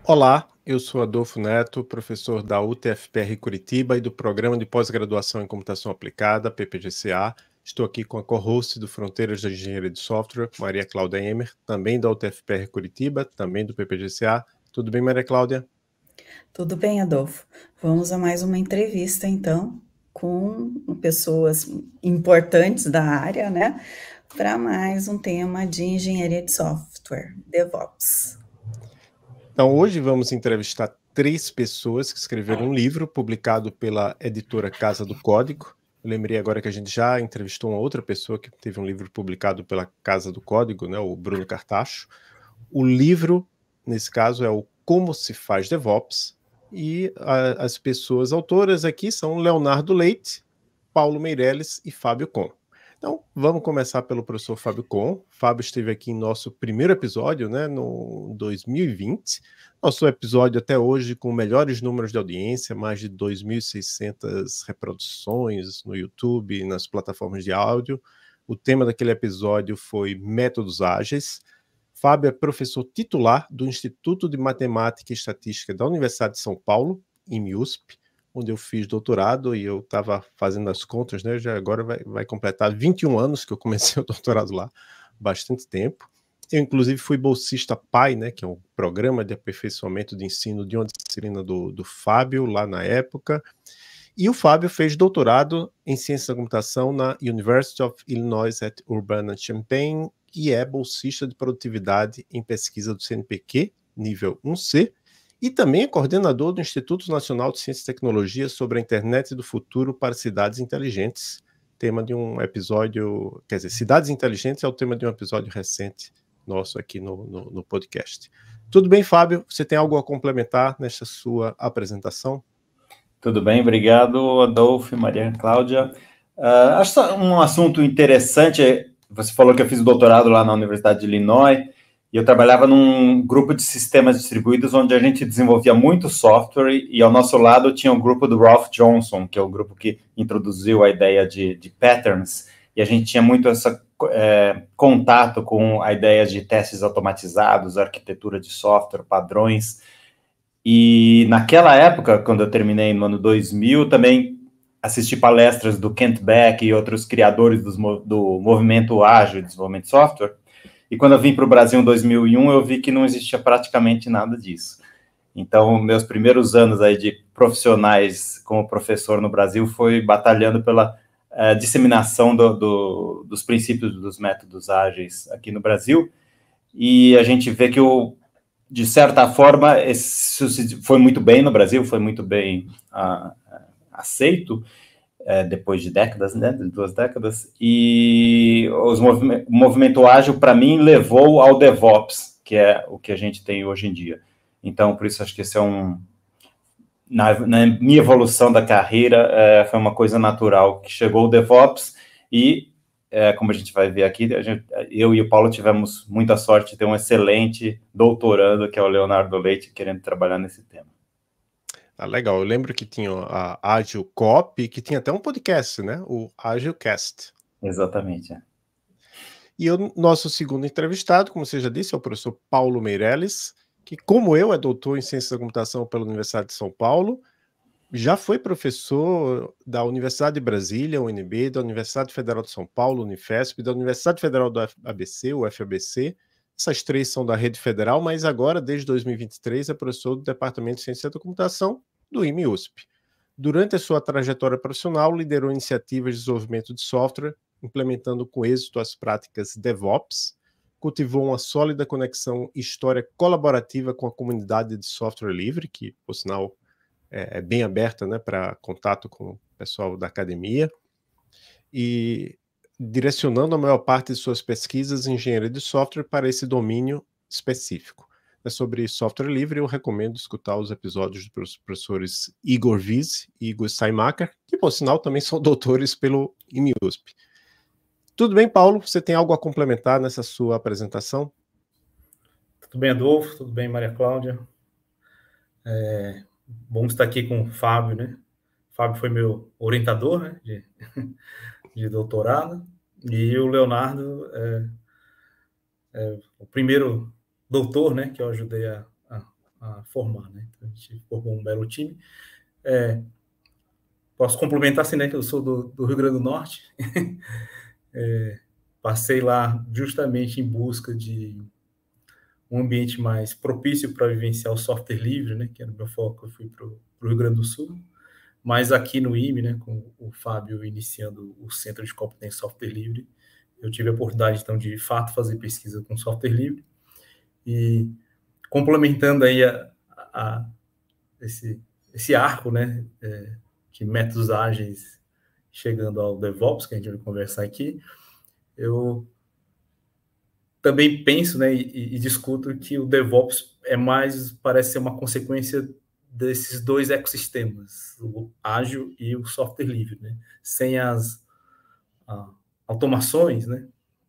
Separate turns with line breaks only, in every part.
Olá, eu sou Adolfo Neto, professor da UTFPR Curitiba e do Programa de Pós-Graduação em Computação Aplicada, PPGCA. Estou aqui com a co-host do Fronteiras da Engenharia de Software, Maria Cláudia Emer, também da UTFPR Curitiba, também do PPGCA. Tudo bem, Maria Cláudia?
Tudo bem, Adolfo? Vamos a mais uma entrevista, então, com pessoas importantes da área, né? Para mais um tema de engenharia de software, DevOps.
Então, hoje vamos entrevistar 3 pessoas que escreveram um livro publicado pela editora Casa do Código. Eu lembrei agora que a gente já entrevistou uma outra pessoa que teve um livro publicado pela Casa do Código, né, o Bruno Cartacho. O livro, nesse caso, é o Como se faz DevOps, e as pessoas autoras aqui são Leonardo Leite, Paulo Meirelles e Fábio Com. Então, vamos começar pelo professor Fábio Com. Fábio esteve aqui em nosso primeiro episódio, né, no 2020. Nosso episódio até hoje com melhores números de audiência, mais de 2.600 reproduções no YouTube e nas plataformas de áudio. O tema daquele episódio foi métodos ágeis. Fábio é professor titular do Instituto de Matemática e Estatística da Universidade de São Paulo, IMUSP, onde eu fiz doutorado, e eu estava fazendo as contas, né? Já agora vai completar 21 anos que eu comecei o doutorado lá, bastante tempo. Eu, inclusive, fui bolsista PAI, né, que é um programa de aperfeiçoamento de ensino de uma disciplina do Fábio, lá na época. E o Fábio fez doutorado em Ciência da Computação na University of Illinois at Urbana-Champaign e é bolsista de produtividade em pesquisa do CNPq, nível 1C, e também é coordenador do Instituto Nacional de Ciência e Tecnologia sobre a Internet do Futuro para Cidades Inteligentes, tema de um episódio, quer dizer, Cidades Inteligentes é o tema de um episódio recente nosso aqui no podcast. Tudo bem, Fábio? Você tem algo a complementar nesta sua apresentação?
Tudo bem, obrigado, Adolfo e Maria Cláudia. Acho um assunto interessante. Você falou que eu fiz o doutorado lá na Universidade de Illinois e eu trabalhava num grupo de sistemas distribuídos onde a gente desenvolvia muito software e ao nosso lado tinha o grupo do Ralph Johnson, que é o grupo que introduziu a ideia de patterns, e a gente tinha muito esse contato com a ideia de testes automatizados, arquitetura de software, padrões. E naquela época, quando eu terminei no ano 2000, também assisti palestras do Kent Beck e outros criadores do movimento ágil de desenvolvimento de software. E quando eu vim para o Brasil em 2001, eu vi que não existia praticamente nada disso. Então, meus primeiros anos aí de profissionais como professor no Brasil foi batalhando pela disseminação dos princípios dos métodos ágeis aqui no Brasil. E a gente vê que de certa forma, isso foi muito bem no Brasil, foi muito bem aceito, depois de décadas, né, de 2 décadas, e o movimento ágil, para mim, levou ao DevOps, que é o que a gente tem hoje em dia. Então, por isso, acho que esse é na minha evolução da carreira, foi uma coisa natural, que chegou o DevOps e como a gente vai ver aqui, eu e o Paulo tivemos muita sorte de ter um excelente doutorando, que é o Leonardo Leite, querendo trabalhar nesse tema.
Legal, eu lembro que tinha a Agile Copy, que tinha até um podcast, né? O AgileCast.
Exatamente.
E o nosso segundo entrevistado, como você já disse, é o professor Paulo Meirelles, que, como eu, é doutor em Ciência da Computação pela Universidade de São Paulo, já foi professor da Universidade de Brasília, UNB, da Universidade Federal de São Paulo, Unifesp, da Universidade Federal do ABC, o FABC. Essas 3 são da rede federal, mas agora, desde 2023, é professor do Departamento de Ciência da Computação do IME-USP. Durante a sua trajetória profissional, liderou iniciativas de desenvolvimento de software, implementando com êxito as práticas DevOps, cultivou uma sólida conexão e história colaborativa com a comunidade de software livre, que, por sinal, é bem aberta, né, para contato com o pessoal da academia, e direcionando a maior parte de suas pesquisas em engenharia de software para esse domínio específico. Sobre software livre, eu recomendo escutar os episódios dos professores Igor Wiese e Igor Steinmacher, que, por sinal, também são doutores pelo IMUSP. Tudo bem, Paulo? Você tem algo a complementar nessa sua apresentação?
Tudo bem, Adolfo? Tudo bem, Maria Cláudia? Bom estar aqui com o Fábio, né? O Fábio foi meu orientador, né, de doutorado, e o Leonardo é o primeiro doutor, né, que eu ajudei a a formar, né? Então, a gente formou um belo time. Posso complementar assim, né, que eu sou do Rio Grande do Norte. Passei lá justamente em busca de um ambiente mais propício para vivenciar o software livre, né, que era o meu foco. Eu fui para o Rio Grande do Sul, mas aqui no IME, né, com o Fábio iniciando o Centro de Competência Software Livre, eu tive a oportunidade, então, de fato, fazer pesquisa com software livre e complementando aí esse arco, né, de métodos ágeis chegando ao DevOps, que a gente vai conversar aqui, eu também penso, né, e discuto que o DevOps parece ser uma consequência desses dois ecossistemas, o ágil e o software livre, né? Sem as automações, né,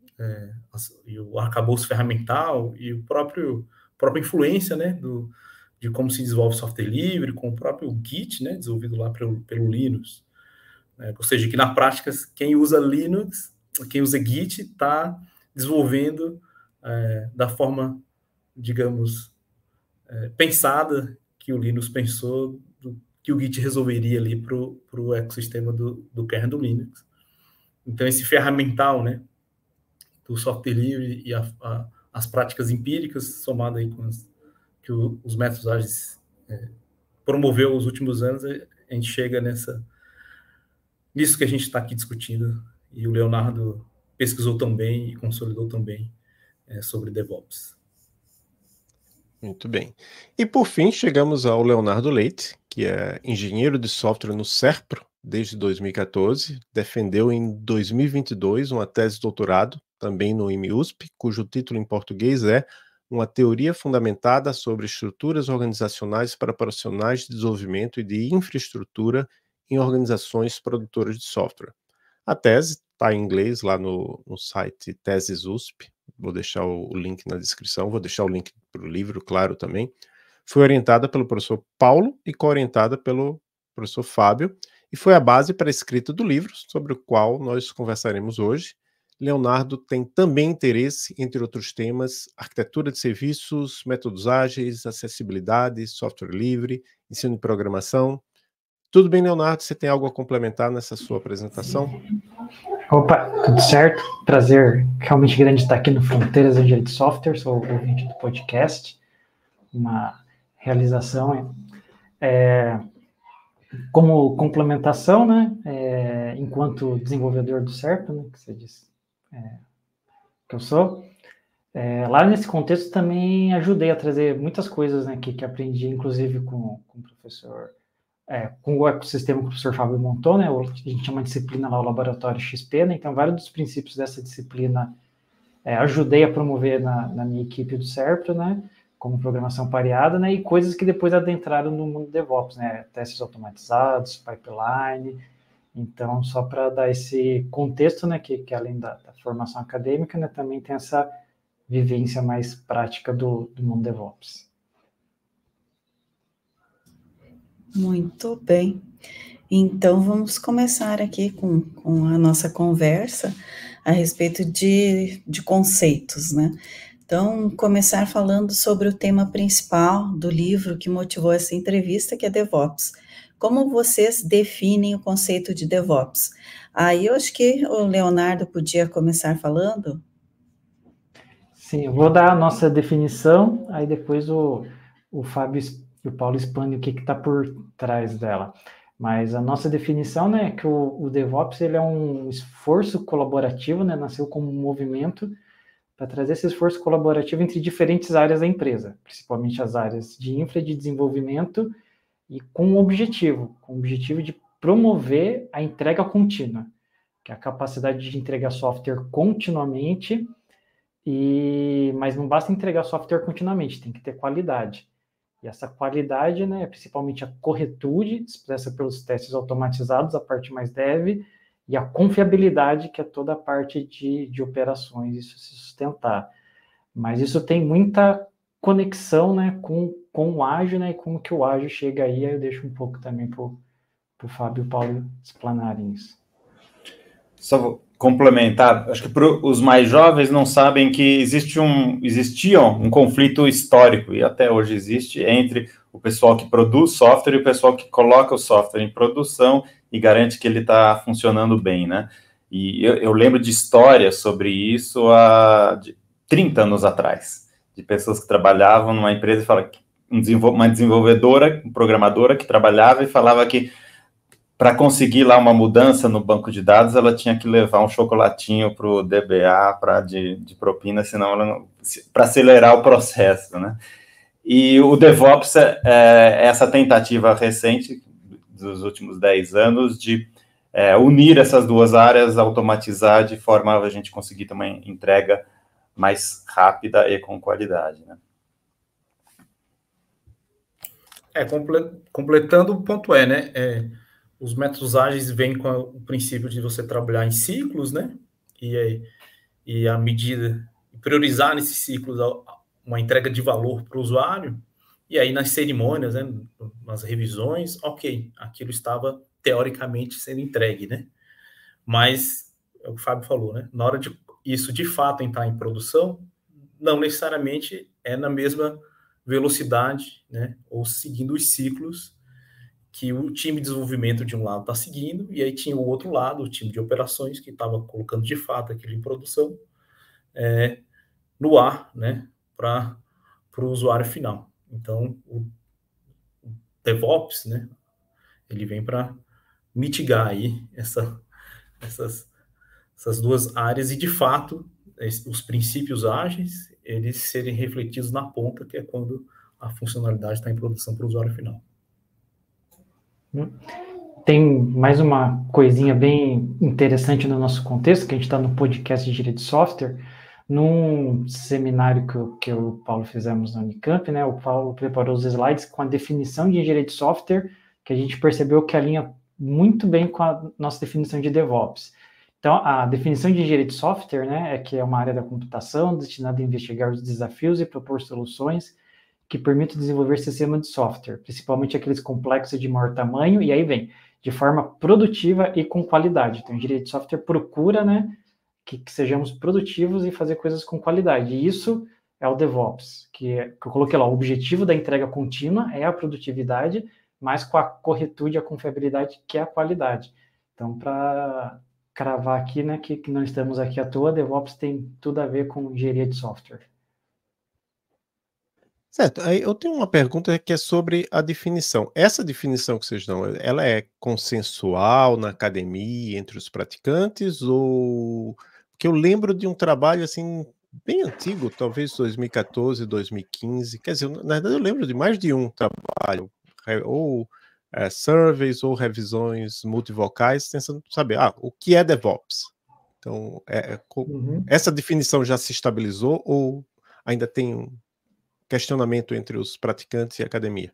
e o arcabouço ferramental e a própria influência, né, de como se desenvolve software livre, com o próprio Git, né, desenvolvido lá pelo Linux. Ou seja, que na prática, quem usa Linux, quem usa Git, está desenvolvendo da forma, digamos, pensada que o Linux pensou, que o Git resolveria ali para o ecossistema do kernel do Linux. Então, esse ferramental, né, do software livre e as práticas empíricas, somado aí com que os métodos ágeis promoveu nos últimos anos, a gente chega nisso que a gente está aqui discutindo, e o Leonardo pesquisou também e consolidou também sobre DevOps.
Muito bem. E por fim, chegamos ao Leonardo Leite, que é engenheiro de software no SERPRO desde 2014, defendeu em 2022 uma tese de doutorado, também no IME-USP, cujo título em português é Uma Teoria Fundamentada sobre Estruturas Organizacionais para Profissionais de Desenvolvimento e de Infraestrutura em Organizações Produtoras de Software. A tese está em inglês lá no site Teses USP, vou deixar o link na descrição, vou deixar o link para o livro, claro, também. Foi orientada pelo professor Paulo e co-orientada pelo professor Fábio, e foi a base para a escrita do livro, sobre o qual nós conversaremos hoje. Leonardo tem também interesse, entre outros temas, arquitetura de serviços, métodos ágeis, acessibilidade, software livre, ensino de programação. Tudo bem, Leonardo? Você tem algo a complementar nessa sua apresentação?
Opa, tudo certo? Prazer realmente grande estar aqui no Fronteiras Engenharia de Software, sou o ouvinte do podcast, uma realização. Como complementação, né, enquanto desenvolvedor do SERPRO, né, que você disse que eu sou, lá nesse contexto também ajudei a trazer muitas coisas, né, que aprendi, inclusive com o professor, com o ecossistema que o professor Fábio montou, né, a gente tinha uma disciplina lá, o Laboratório XP, né, então vários dos princípios dessa disciplina ajudei a promover na minha equipe do SERPRO, né, como programação pareada, né, e coisas que depois adentraram no mundo DevOps, né, testes automatizados, pipeline. Então, só para dar esse contexto, né, que além da formação acadêmica, né, também tem essa vivência mais prática do mundo DevOps.
Muito bem. Então, vamos começar aqui com a nossa conversa a respeito de conceitos, né? Então, começar falando sobre o tema principal do livro que motivou essa entrevista, que é DevOps. Como vocês definem o conceito de DevOps? Aí eu acho que o Leonardo podia começar falando.
Sim, eu vou dar a nossa definição, aí depois o Fábio e o Paulo expandem o que está por trás dela. Mas a nossa definição, né, é que o DevOps ele é um esforço colaborativo, né, nasceu como um movimento para trazer esse esforço colaborativo entre diferentes áreas da empresa, principalmente as áreas de infra e de desenvolvimento, e com o objetivo de promover a entrega contínua, que é a capacidade de entregar software continuamente, mas não basta entregar software continuamente, tem que ter qualidade. E essa qualidade, né, é principalmente a corretude, expressa pelos testes automatizados, a parte mais dev, e a confiabilidade, que é toda a parte de operações, isso se sustentar. Mas isso tem muita conexão, né, com o ágil, né, e como que o ágil chega aí eu deixo um pouco também para o Fábio e o Paulo explanarem isso.
Só vou complementar, acho que para os mais jovens não sabem que existia um conflito histórico, e até hoje existe, entre o pessoal que produz software e o pessoal que coloca o software em produção e garante que ele está funcionando bem, né? E eu lembro de histórias sobre isso há 30 anos atrás, de pessoas que trabalhavam numa empresa e falavam, uma desenvolvedora, programadora que trabalhava e falava que para conseguir lá uma mudança no banco de dados, ela tinha que levar um chocolatinho para o DBA de propina, senão ela para acelerar o processo, né? E o DevOps é essa tentativa recente dos últimos 10 anos de unir essas duas áreas, automatizar de forma a gente conseguir ter uma entrega mais rápida e com qualidade, né?
Completando o ponto né? Os métodos ágeis vêm com o princípio de você trabalhar em ciclos, né? E a medida, priorizar nesses ciclos uma entrega de valor para o usuário, e aí nas cerimônias, né, nas revisões, ok, aquilo estava teoricamente sendo entregue, né? Mas, é o que o Fábio falou, né? Na hora de isso de fato entrar em produção, não necessariamente é na mesma velocidade, né? Ou seguindo os ciclos que o time de desenvolvimento de um lado está seguindo, e aí tinha o outro lado, o time de operações, que estava colocando de fato aquilo em produção no ar, né, para o usuário final. Então, o DevOps, né, ele vem para mitigar aí essas duas áreas e, de fato, os princípios ágeis, eles serem refletidos na ponta, que é quando a funcionalidade está em produção para o usuário final.
Tem mais uma coisinha bem interessante no nosso contexto, que a gente está no podcast de engenharia de software, num seminário que eu e o Paulo fizemos na Unicamp, né? O Paulo preparou os slides com a definição de engenharia de software, que a gente percebeu que alinha muito bem com a nossa definição de DevOps. Então, a definição de engenharia de software, né, é que é uma área da computação destinada a investigar os desafios e propor soluções que permitem desenvolver sistemas de software, principalmente aqueles complexos de maior tamanho, e aí vem, de forma produtiva e com qualidade. Então, a engenharia de software procura, né, que sejamos produtivos e fazer coisas com qualidade. E isso é o DevOps, que eu coloquei lá, o objetivo da entrega contínua é a produtividade, mas com a corretude e a confiabilidade, que é a qualidade. Então, para cravar aqui, né, que não estamos aqui à toa, DevOps tem tudo a ver com engenharia de software.
Certo, aí eu tenho uma pergunta que é sobre a definição. Essa definição que vocês dão, ela é consensual na academia, entre os praticantes, ou... Porque eu lembro de um trabalho, assim, bem antigo, talvez 2014, 2015, quer dizer, na verdade eu lembro de mais de um trabalho, ou surveys ou revisões multivocais, tentando saber, o que é DevOps? Então, essa definição já se estabilizou ou ainda tem um questionamento entre os praticantes e a academia?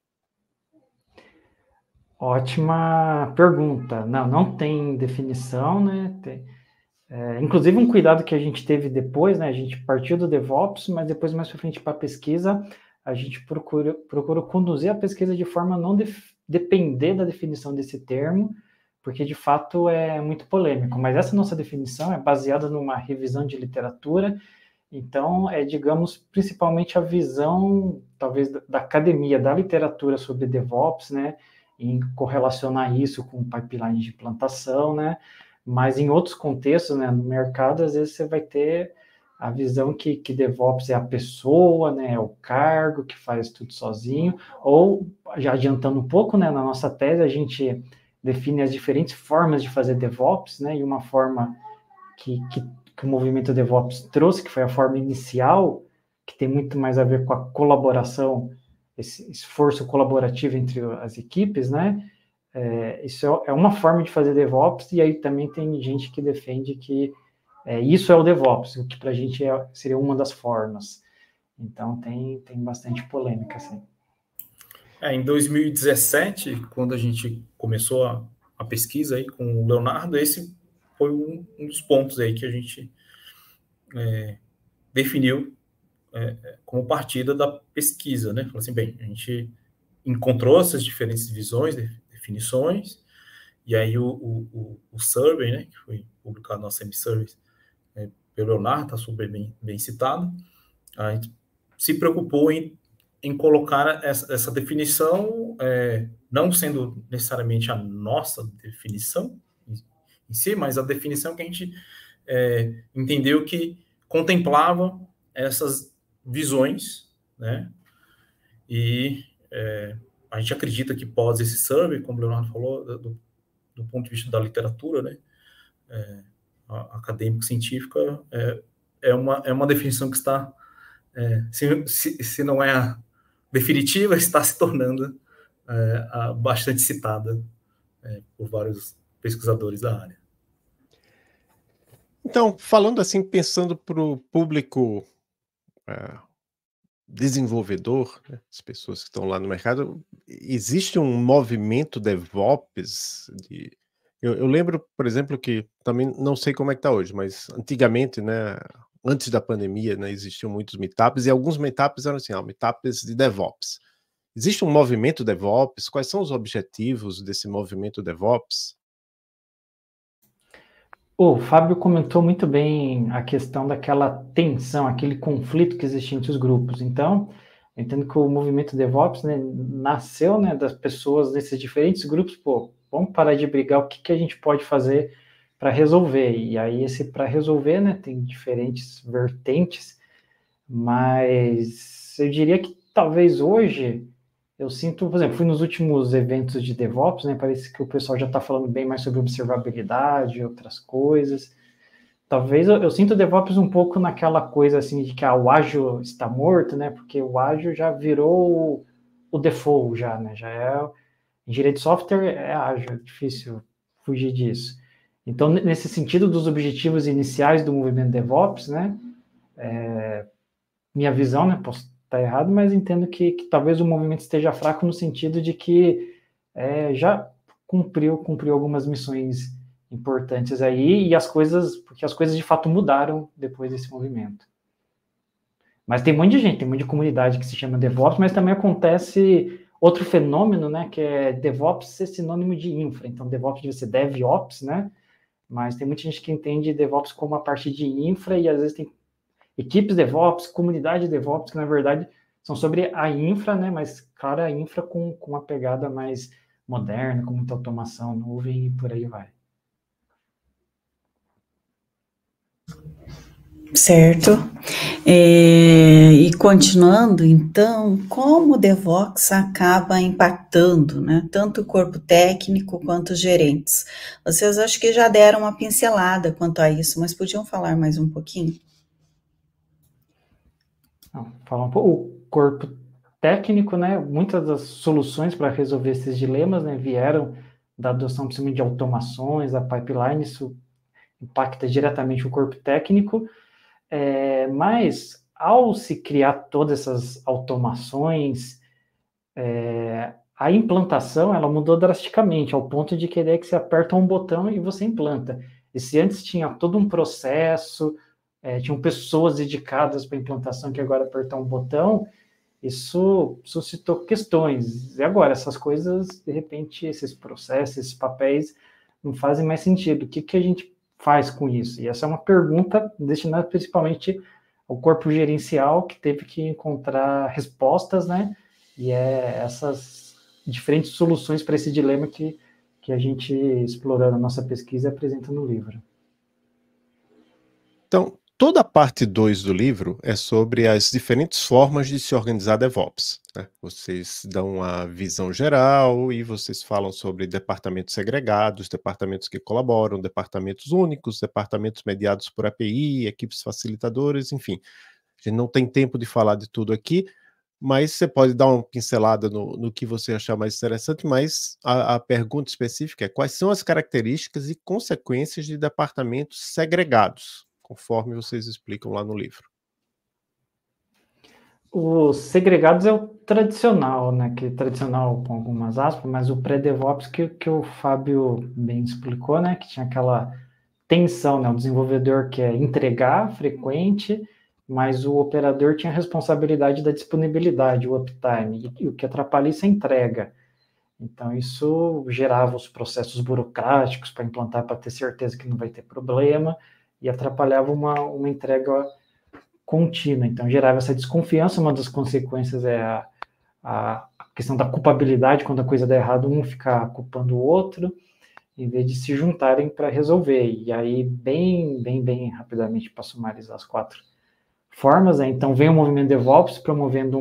Ótima pergunta. Não tem definição, né? Inclusive, um cuidado que a gente teve depois, né? A gente partiu do DevOps, mas depois, mais para frente, para a pesquisa, a gente procura conduzir a pesquisa de forma a não depender da definição desse termo, porque, de fato, é muito polêmico. Mas essa nossa definição é baseada numa revisão de literatura. Então, digamos, principalmente a visão, talvez, da academia, da literatura sobre DevOps, né, em correlacionar isso com pipeline de implantação, né, mas em outros contextos, né, no mercado, às vezes você vai ter a visão que DevOps é a pessoa, né, é o cargo que faz tudo sozinho, ou, já adiantando um pouco, né, na nossa tese, a gente define as diferentes formas de fazer DevOps, né, e uma forma que o movimento DevOps trouxe, que foi a forma inicial, que tem muito mais a ver com a colaboração, esse esforço colaborativo entre as equipes, né? Isso é uma forma de fazer DevOps, e aí também tem gente que defende que isso é o DevOps, o que para a gente seria uma das formas. Então, tem bastante polêmica, assim.
Em 2017, quando a gente começou a pesquisa aí com o Leonardo, esse foi um dos pontos aí que a gente definiu como partida da pesquisa, né? Falou assim, bem, a gente encontrou essas diferentes visões, definições, E aí o survey, né, que foi publicado no semi-survey pelo Leonardo, está super bem citado, a gente se preocupou em colocar essa definição, não sendo necessariamente a nossa definição em si, mas a definição que a gente entendeu que contemplava essas visões, né? E a gente acredita que pós esse survey, como o Leonardo falou, do ponto de vista da literatura, né, acadêmico-científica, é uma definição que está, se não é a definitiva, está se tornando bastante citada por vários pesquisadores da área.
Então, falando assim, pensando para o público desenvolvedor, né, as pessoas que estão lá no mercado, existe um movimento DevOps eu lembro, por exemplo, que também não sei como é que está hoje, mas antigamente, né, antes da pandemia, né, existiam muitos meetups e alguns meetups eram assim, meetups de DevOps. Existe um movimento DevOps? Quais são os objetivos desse movimento DevOps?
O Fábio comentou muito bem a questão daquela tensão, aquele conflito que existe entre os grupos. Então, eu entendo que o movimento DevOps, né, nasceu, né, das pessoas desses diferentes grupos, vamos parar de brigar, o que a gente pode fazer para resolver? E aí, para resolver, né, tem diferentes vertentes, mas eu diria que talvez hoje eu sinto, por exemplo, fui nos últimos eventos de DevOps, né? Parece que o pessoal já está falando bem mais sobre observabilidade, outras coisas. Talvez eu sinto o DevOps um pouco naquela coisa assim de que o ágil está morto, né? Porque o ágil já virou o default, já, né? Já engenharia de software é ágil, é difícil fugir disso. Então, nesse sentido dos objetivos iniciais do movimento DevOps, né? Minha visão, né? Posso estar errado, mas entendo que talvez o movimento esteja fraco no sentido de que já cumpriu algumas missões importantes aí, porque as coisas de fato mudaram depois desse movimento. Mas tem um monte de gente, tem um monte de comunidade que se chama DevOps, mas também acontece outro fenômeno, né, que é DevOps ser sinônimo de infra. Então, DevOps deve ser DevOps, né, mas tem muita gente que entende DevOps como a parte de infra e às vezes tem equipes DevOps, comunidade DevOps, que na verdade são sobre a infra, né? Mas, claro, a infra com uma pegada mais moderna, com muita automação, nuvem e por aí vai.
Certo. E continuando, então, como o DevOps acaba impactando, né, tanto o corpo técnico quanto os gerentes? Vocês acho que já deram uma pincelada quanto a isso, mas podiam falar mais um pouquinho?
Falar um pouco, o corpo técnico, né, muitas das soluções para resolver esses dilemas, né, vieram da adoção principalmente de automações, da pipeline, isso impacta diretamente o corpo técnico, mas ao se criar todas essas automações, a implantação ela mudou drasticamente, ao ponto de querer que você aperta um botão e você implanta. E se antes tinha todo um processo, tinham pessoas dedicadas para a implantação, que agora apertar um botão, isso suscitou questões. E agora, essas coisas, de repente, esses processos, esses papéis, não fazem mais sentido. O que a gente faz com isso? E essa é uma pergunta destinada principalmente ao corpo gerencial, que teve que encontrar respostas, né? E essas diferentes soluções para esse dilema que a gente, explorando a nossa pesquisa, apresenta no livro.
Então, toda a parte 2 do livro é sobre as diferentes formas de se organizar DevOps, né? Vocês dão uma visão geral e vocês falam sobre departamentos segregados, departamentos que colaboram, departamentos únicos, departamentos mediados por API, equipes facilitadoras, enfim. A gente não tem tempo de falar de tudo aqui, mas você pode dar uma pincelada no que você achar mais interessante, mas a pergunta específica é: quais são as características e consequências de departamentos segregados, conforme vocês explicam lá no livro?
Os segregados é o tradicional, né? Que tradicional com algumas aspas, mas o pré-DevOps que o Fábio bem explicou, né? Que tinha aquela tensão, né? O desenvolvedor quer entregar frequente, mas o operador tinha a responsabilidade da disponibilidade, o uptime, e o que atrapalha isso é a entrega. Então, isso gerava os processos burocráticos para implantar, para ter certeza que não vai ter problema, e atrapalhava uma entrega contínua. Então, gerava essa desconfiança. Uma das consequências é a questão da culpabilidade, quando a coisa dá errado, um ficar culpando o outro, em vez de se juntarem para resolver. E aí, bem rapidamente, para sumarizar as 4 formas, né? Então, vem o movimento DevOps promovendo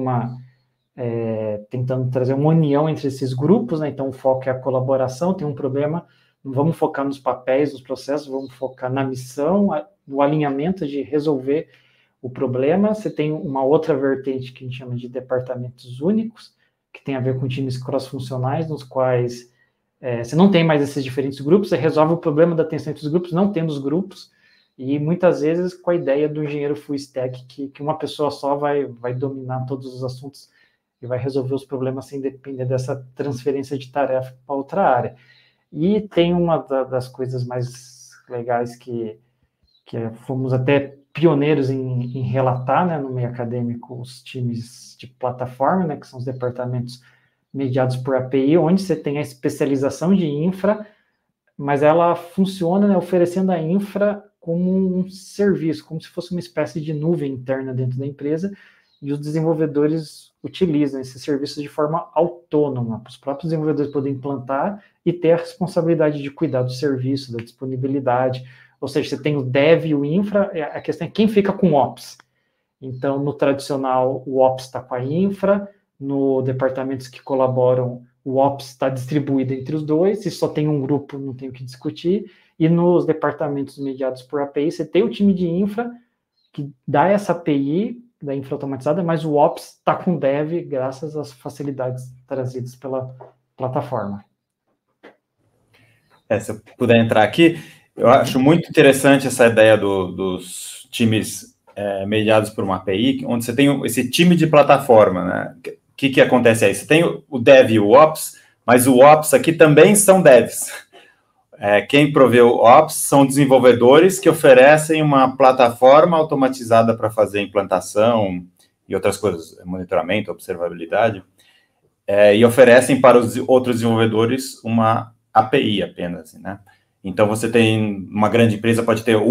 tentando trazer uma união entre esses grupos, né? Então, o foco é a colaboração. Tem um problema, não vamos focar nos papéis, nos processos, vamos focar na missão, no alinhamento de resolver o problema. Você tem uma outra vertente que a gente chama de departamentos únicos, que tem a ver com times cross-funcionais, nos quais você não tem mais esses diferentes grupos, você resolve o problema da tensão entre os grupos, não tendo os grupos, e muitas vezes com a ideia do engenheiro full stack, que uma pessoa só vai dominar todos os assuntos e vai resolver os problemas sem depender dessa transferência de tarefa para outra área. E tem uma das coisas mais legais que fomos até pioneiros em relatar, né, no meio acadêmico, os times de plataforma, né, que são os departamentos mediados por API, onde você tem a especialização de infra, mas ela funciona, né, oferecendo a infra como um serviço, como se fosse uma espécie de nuvem interna dentro da empresa, e os desenvolvedores utilizam esses serviços de forma autônoma, para os próprios desenvolvedores poderem implantar e ter a responsabilidade de cuidar do serviço, da disponibilidade. Ou seja, você tem o dev e o infra, a questão é quem fica com o ops. Então, no tradicional, o ops está com a infra, no departamentos que colaboram, o ops está distribuído entre os dois, se só tem um grupo, não tem o que discutir, e nos departamentos mediados por API, você tem o time de infra, que dá essa API da infra automatizada, mas o ops está com o dev, graças às facilidades trazidas pela plataforma.
Se eu puder entrar aqui, eu acho muito interessante essa ideia dos times mediados por uma API, onde você tem esse time de plataforma, né? O que acontece aí? Você tem o dev e o ops, mas o ops aqui também são devs. Quem provê o ops são desenvolvedores que oferecem uma plataforma automatizada para fazer implantação e outras coisas, monitoramento, observabilidade, e oferecem para os outros desenvolvedores uma API apenas, né? Então, você tem uma grande empresa, pode ter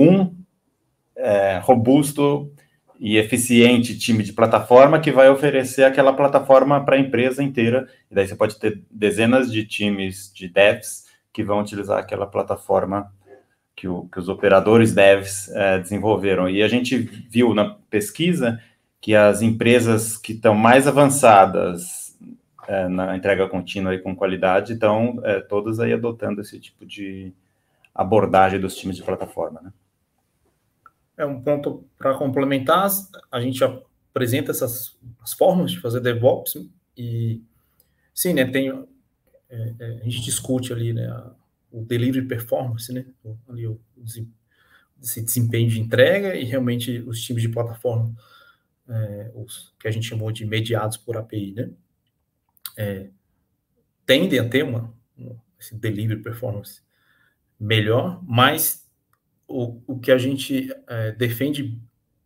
robusto e eficiente time de plataforma que vai oferecer aquela plataforma para a empresa inteira, e daí você pode ter dezenas de times de devs que vão utilizar aquela plataforma que os operadores devs desenvolveram. E a gente viu na pesquisa que as empresas que estão mais avançadas na entrega contínua e com qualidade estão todas aí adotando esse tipo de abordagem dos times de plataforma, né?
Um ponto para complementar, a gente apresenta as formas de fazer DevOps e, sim, né, a gente discute ali, né, o delivery performance, né, ali esse desempenho de entrega, e realmente os times de plataforma, os que a gente chamou de mediados por API, né, tendem a ter esse delivery performance melhor, mas o que a gente defende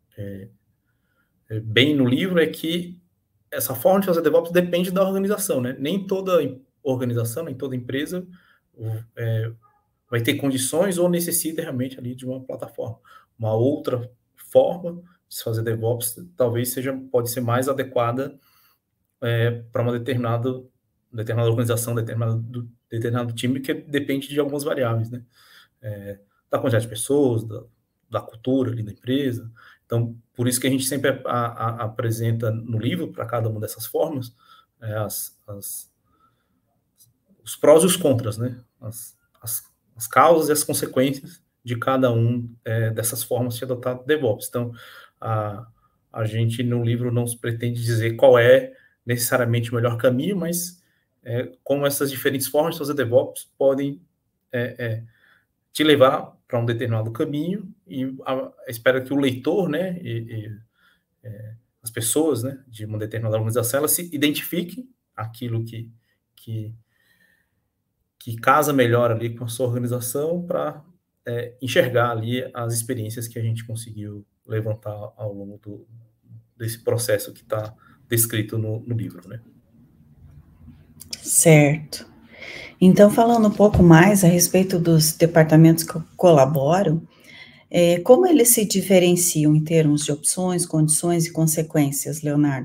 bem no livro é que essa forma de fazer DevOps depende da organização, né? Nem toda organização, nem toda empresa vai ter condições ou necessita realmente ali de uma plataforma. Uma outra forma de se fazer DevOps talvez pode ser mais adequada para uma determinada organização, determinado time, que depende de algumas variáveis, né? Da quantidade de pessoas, da cultura ali da empresa. Então, por isso que a gente sempre apresenta no livro, para cada uma dessas formas, os prós e os contras, né? As causas e as consequências de cada dessas formas de adotar DevOps. Então, a gente no livro não pretende dizer qual é necessariamente o melhor caminho, mas como essas diferentes formas de fazer DevOps podem te levar para um determinado caminho, e espero que o leitor, né, as pessoas, né, de uma determinada organização, elas se identifiquem aquilo que casa melhor ali com a sua organização, para enxergar ali as experiências que a gente conseguiu levantar ao longo desse processo que está descrito no livro, né?
Certo. Então, falando um pouco mais a respeito dos departamentos que colaboram, como eles se diferenciam em termos de opções, condições e consequências, Leonardo?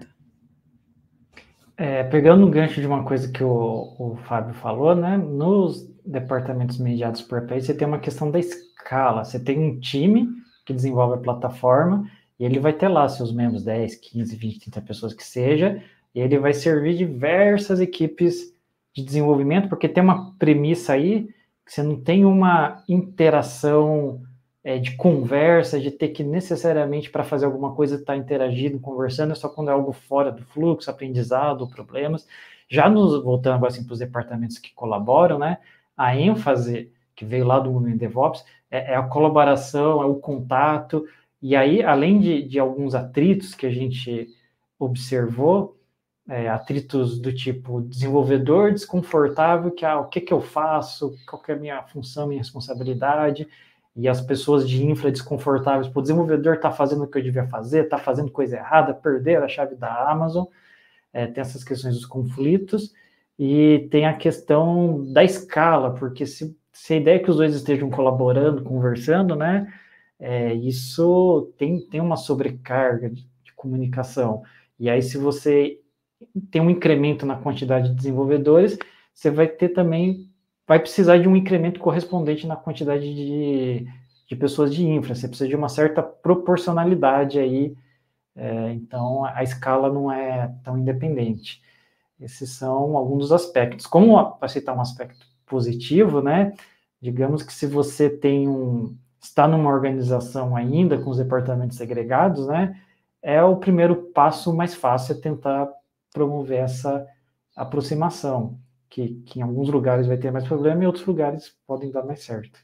Pegando o gancho de uma coisa que o Fábio falou, né? Nos departamentos mediados por API, você tem uma questão da escala. Você tem um time que desenvolve a plataforma e ele vai ter lá seus membros, 10, 15, 20, 30 pessoas que seja, e ele vai servir diversas equipes de desenvolvimento, porque tem uma premissa aí que você não tem uma interação de conversa, de ter que necessariamente para fazer alguma coisa estar interagindo, conversando, é só quando é algo fora do fluxo, aprendizado, problemas. Já voltando agora assim, para os departamentos que colaboram, né, a ênfase que veio lá do movimento DevOps é a colaboração, é o contato, e aí, além de alguns atritos que a gente observou, atritos do tipo desenvolvedor desconfortável, que o que eu faço, qual que é a minha função, minha responsabilidade, e as pessoas de infra desconfortáveis, o desenvolvedor está fazendo o que eu devia fazer, está fazendo coisa errada, perder a chave da Amazon, tem essas questões dos conflitos, e tem a questão da escala, porque se a ideia é que os dois estejam colaborando, conversando, né, isso tem uma sobrecarga de comunicação, e aí se você tem um incremento na quantidade de desenvolvedores, você vai ter também, vai precisar de um incremento correspondente na quantidade de pessoas de infra, você precisa de uma certa proporcionalidade aí, então a escala não é tão independente. Esses são alguns dos aspectos. Como, para citar um aspecto positivo, né, digamos que se você está numa organização ainda com os departamentos segregados, né, é o primeiro passo mais fácil é tentar promover essa aproximação, que em alguns lugares vai ter mais problema e em outros lugares podem dar mais certo.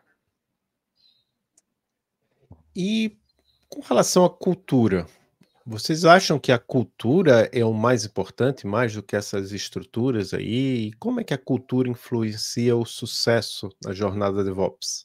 E com relação à cultura, vocês acham que a cultura é o mais importante, mais do que essas estruturas aí? E como é que a cultura influencia o sucesso na jornada DevOps?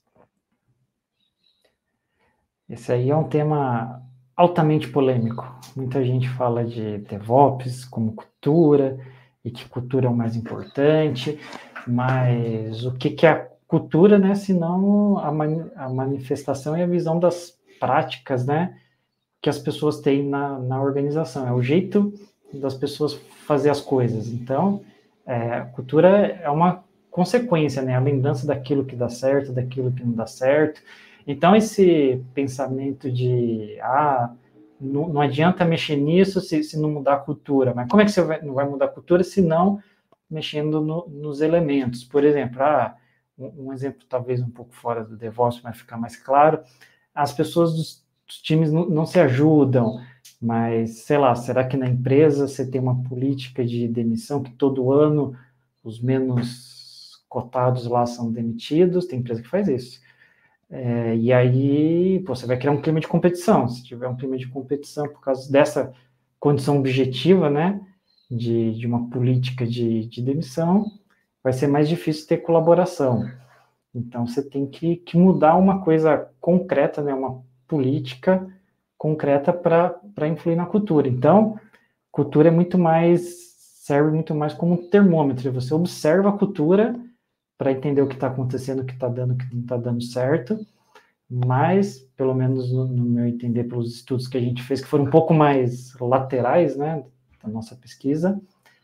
Esse aí é um tema altamente polêmico. Muita gente fala de DevOps como cultura, e que cultura é o mais importante, mas o que é a cultura, né, senão a manifestação e a visão das práticas, né, que as pessoas têm na organização, é o jeito das pessoas fazer as coisas. Então, a cultura é uma consequência, né, a lembrança daquilo que dá certo, daquilo que não dá certo. Então, esse pensamento de, não adianta mexer nisso se não mudar a cultura, mas como é que você não vai mudar a cultura se não mexendo nos elementos? Por exemplo, um exemplo talvez um pouco fora do DevOps, mas ficar mais claro, as pessoas dos times não se ajudam, mas, sei lá, será que na empresa você tem uma política de demissão que todo ano os menos cotados lá são demitidos? Tem empresa que faz isso. E aí, você vai criar um clima de competição. Se tiver um clima de competição por causa dessa condição objetiva, né, de uma política de demissão, vai ser mais difícil ter colaboração. Então, você tem que mudar uma coisa concreta, né, uma política concreta para influir na cultura. Então, cultura serve muito mais como um termômetro. Você observa a cultura para entender o que está acontecendo, o que está dando, o que não está dando certo, mas, pelo menos no meu entender, pelos estudos que a gente fez, que foram um pouco mais laterais, né, da nossa pesquisa,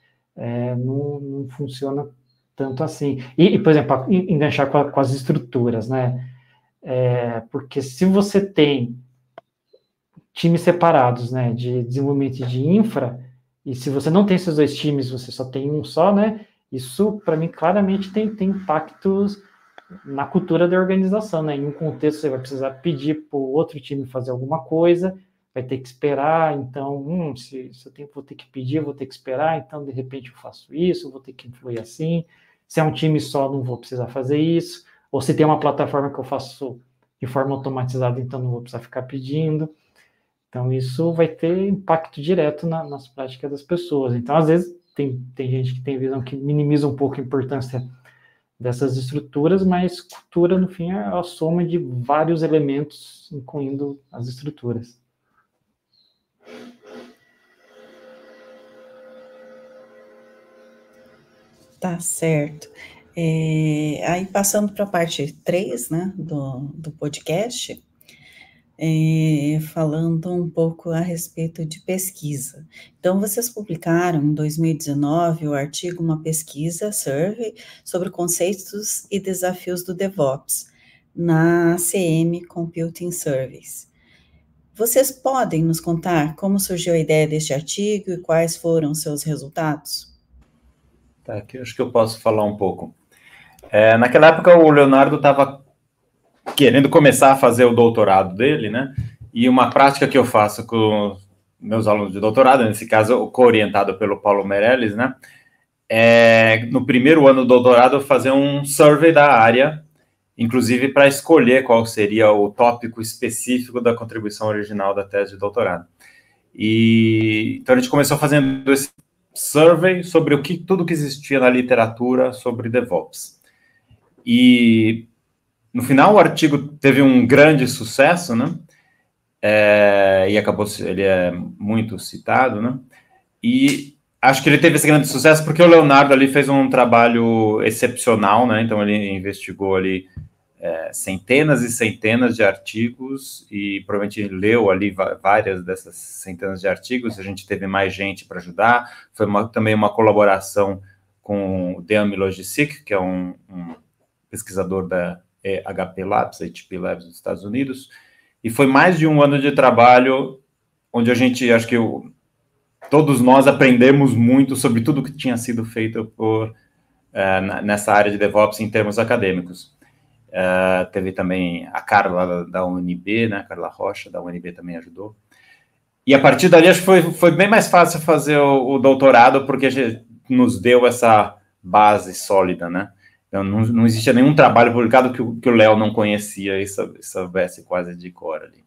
não funciona tanto assim. E por exemplo, enganchar com as estruturas, né? Porque se você tem times separados, né, de desenvolvimento e de infra, e se você não tem esses dois times, você só tem um só, né? Isso, para mim, claramente tem impactos na cultura da organização, né? Em um contexto, você vai precisar pedir para o outro time fazer alguma coisa, vai ter que esperar, então, se eu vou ter que pedir, vou ter que esperar, então, de repente, eu faço isso, vou ter que influir assim. Se é um time só, não vou precisar fazer isso. Ou se tem uma plataforma que eu faço de forma automatizada, então não vou precisar ficar pedindo. Então, isso vai ter impacto direto nas práticas das pessoas. Então, às vezes, tem gente que tem visão que minimiza um pouco a importância dessas estruturas, mas cultura, no fim, é a soma de vários elementos, incluindo as estruturas.
Tá certo. Aí passando para a parte 3, né, do podcast, falando um pouco a respeito de pesquisa. Então, vocês publicaram em 2019 o artigo Uma Pesquisa Survey sobre conceitos e desafios do DevOps na CM Computing Surveys. Vocês podem nos contar como surgiu a ideia deste artigo e quais foram seus resultados?
Tá, aqui eu acho que eu posso falar um pouco. Naquela época, o Leonardo estava querendo começar a fazer o doutorado dele, né? E uma prática que eu faço com meus alunos de doutorado, nesse caso, co-orientado pelo Paulo Meirelles, né? No primeiro ano do doutorado, fazer um survey da área, inclusive para escolher qual seria o tópico específico da contribuição original da tese de doutorado. Então, a gente começou fazendo esse survey sobre tudo que existia na literatura sobre DevOps. E, no final, o artigo teve um grande sucesso, né? E ele é muito citado, né? E acho que ele teve esse grande sucesso porque o Leonardo ali fez um trabalho excepcional, né? Então, ele investigou ali centenas e centenas de artigos e provavelmente leu ali várias dessas centenas de artigos. A gente teve mais gente para ajudar. Foi também uma colaboração com o Dean Milojicic, que é um pesquisador da HP Labs dos Estados Unidos. E foi mais de um ano de trabalho onde a gente, acho que todos nós aprendemos muito sobre tudo que tinha sido feito nessa área de DevOps em termos acadêmicos. Teve também a Carla da UNB, né? Carla Rocha, da UNB também ajudou. E a partir dali, acho que foi bem mais fácil fazer o doutorado, porque a gente nos deu essa base sólida, né? Então, não existia nenhum trabalho publicado que o Léo não conhecia e soubesse quase de cor ali.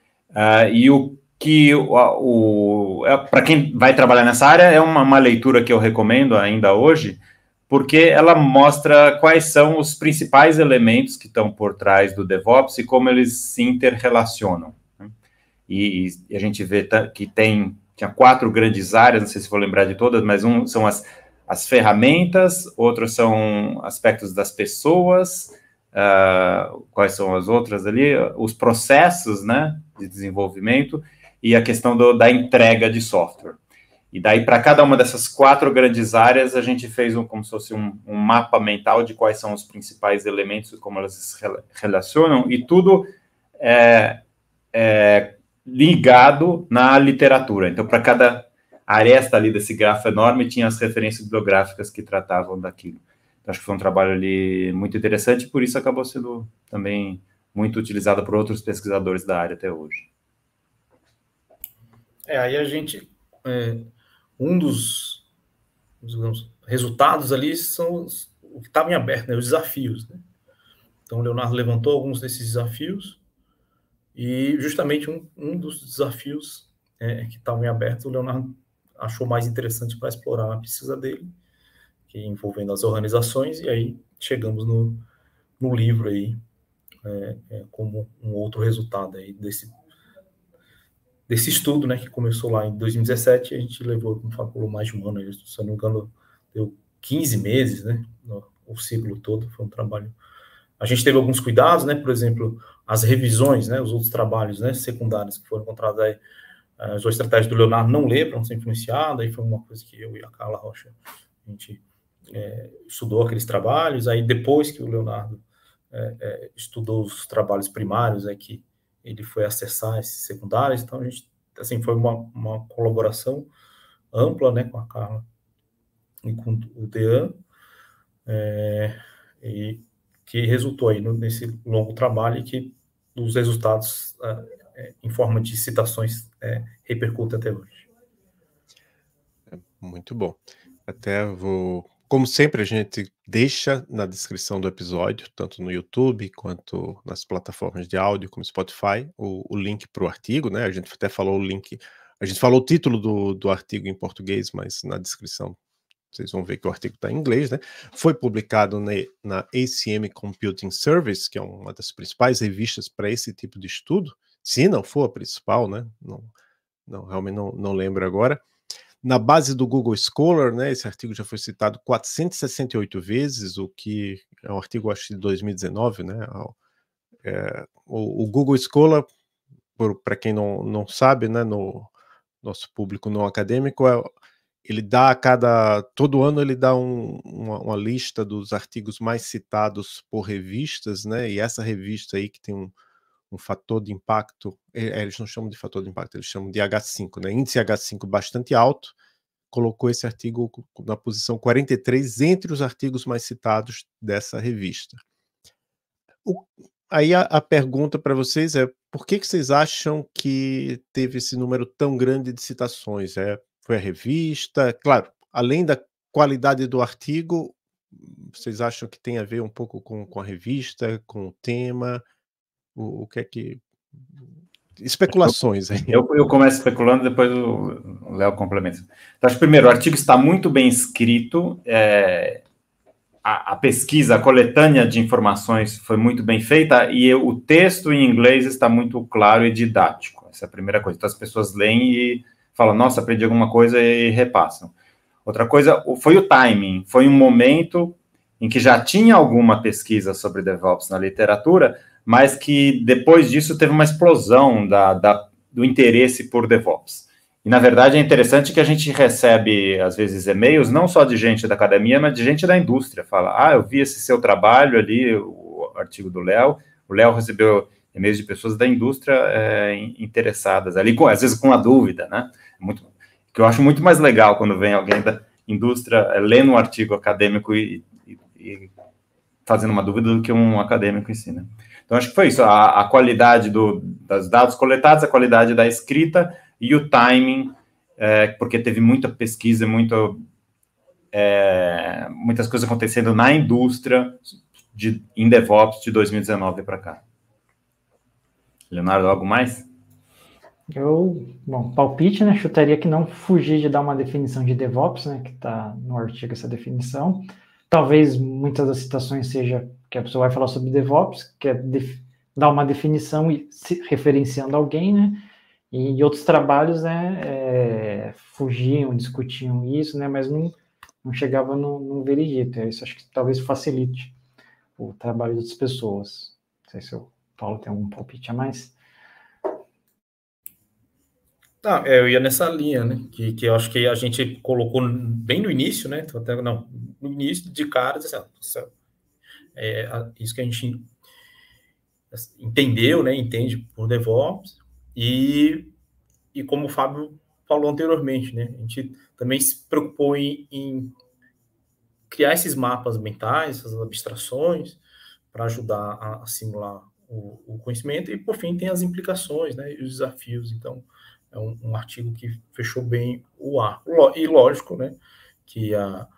Para quem vai trabalhar nessa área, é uma leitura que eu recomendo ainda hoje, porque ela mostra quais são os principais elementos que estão por trás do DevOps e como eles se interrelacionam. Né? E a gente vê que tinha 4 grandes áreas, não sei se vou lembrar de todas, mas são as ferramentas, outros são aspectos das pessoas, quais são as outras ali? Os processos, né, de desenvolvimento e a questão da entrega de software. E daí, para cada uma dessas 4 grandes áreas, a gente fez como se fosse um mapa mental de quais são os principais elementos e como elas se relacionam, e tudo ligado na literatura. Então, para cada aresta ali desse grafo enorme, tinha as referências bibliográficas que tratavam daquilo. Então, acho que foi um trabalho ali muito interessante, por isso acabou sendo também muito utilizado por outros pesquisadores da área até hoje.
Aí a gente... um dos digamos, resultados ali são o que estava em aberto, né, os desafios. Né? Então, o Leonardo levantou alguns desses desafios e justamente um dos desafios que estavam em aberto, o Leonardo achou mais interessante para explorar na pesquisa dele, que envolvendo as organizações, e aí chegamos no livro aí, como um outro resultado aí desse estudo, né, que começou lá em 2017, a gente levou, como falou, mais de um ano, se eu não me engano, deu 15 meses, né, o ciclo todo, foi um trabalho. A gente teve alguns cuidados, né, por exemplo, as revisões, né, os outros trabalhos, né, secundários que foram encontrados aí, as estratégias do Leonardo não ler para não ser influenciado, aí foi uma coisa que eu e a Carla Rocha, a gente estudou aqueles trabalhos, aí depois que o Leonardo estudou os trabalhos primários, que ele foi acessar esses secundários, então a gente, assim, foi uma colaboração ampla, né, com a Carla e com o Dean, e que resultou aí nesse longo trabalho e que os resultados, em forma de citações, repercutem até hoje.
Muito bom. Até como sempre, a gente deixa na descrição do episódio, tanto no YouTube quanto nas plataformas de áudio, como Spotify, o link para o artigo, né? A gente até falou a gente falou o título do artigo em português, mas na descrição vocês vão ver que o artigo está em inglês, né? Foi publicado na ACM Computing Surveys, que é uma das principais revistas para esse tipo de estudo, se não for a principal, né? Realmente não lembro agora. na base do Google Scholar, né? Esse artigo já foi citado 468 vezes, o que é um artigo, acho que de 2019, né? O Google Scholar, para quem não sabe, né, no nosso público não acadêmico, ele dá todo ano ele dá uma lista dos artigos mais citados por revistas, né? E essa revista aí que tem um fator de impacto, eles não chamam de fator de impacto, eles chamam de H5, né? Índice H5 bastante alto, colocou esse artigo na posição 43 entre os artigos mais citados dessa revista. Aí a pergunta para vocês é: por que vocês acham que teve esse número tão grande de citações? Foi a revista? Claro, além da qualidade do artigo, vocês acham que tem a ver um pouco com a revista, com o tema? O que é que... Especulações aí.
Eu começo especulando, depois o Léo complementa. Então, acho que, primeiro, o artigo está muito bem escrito, a pesquisa, a coletânea de informações foi muito bem feita, e o texto em inglês está muito claro e didático. Essa é a primeira coisa. Então, as pessoas leem e falam, nossa, aprendi alguma coisa, e repassam. Outra coisa foi o timing. Foi um momento em que já tinha alguma pesquisa sobre DevOps na literatura, mas que depois disso teve uma explosão do interesse por DevOps. E, na verdade, é interessante que a gente recebe, às vezes, e-mails, não só de gente da academia, mas de gente da indústria. Fala, eu vi esse seu trabalho ali, o artigo do Léo. O Léo recebeu e-mails de pessoas da indústria interessadas ali, às vezes com a dúvida, né? Que eu acho muito mais legal quando vem alguém da indústria lendo um artigo acadêmico e fazendo uma dúvida do que um acadêmico ensina. Então, acho que foi isso, a qualidade dos dados coletados, a qualidade da escrita e o timing, porque teve muita pesquisa, muitas coisas acontecendo na indústria em DevOps de 2019 para cá. Leonardo, algo mais?
Palpite, né, chutaria que não fugir de dar uma definição de DevOps, né, que está no artigo essa definição. Talvez muitas das citações seja que a pessoa vai falar sobre DevOps, que é dar uma definição e referenciando alguém, né? E outros trabalhos, né, fugiam, discutiam isso, né? Mas não chegava num veredito. Isso acho que talvez facilite o trabalho das pessoas. Não sei se o Paulo tem algum palpite a mais.
Eu ia nessa linha, né? Que eu acho que a gente colocou bem no início, né? No início de cara, isso que a gente entendeu, né? Entende por DevOps, e como o Fábio falou anteriormente, né? A gente também se preocupou em criar esses mapas mentais, essas abstrações, para ajudar a simular o conhecimento, e, por fim, tem as implicações, né? E os desafios. Então, é um artigo que fechou bem o arco. E lógico, né, que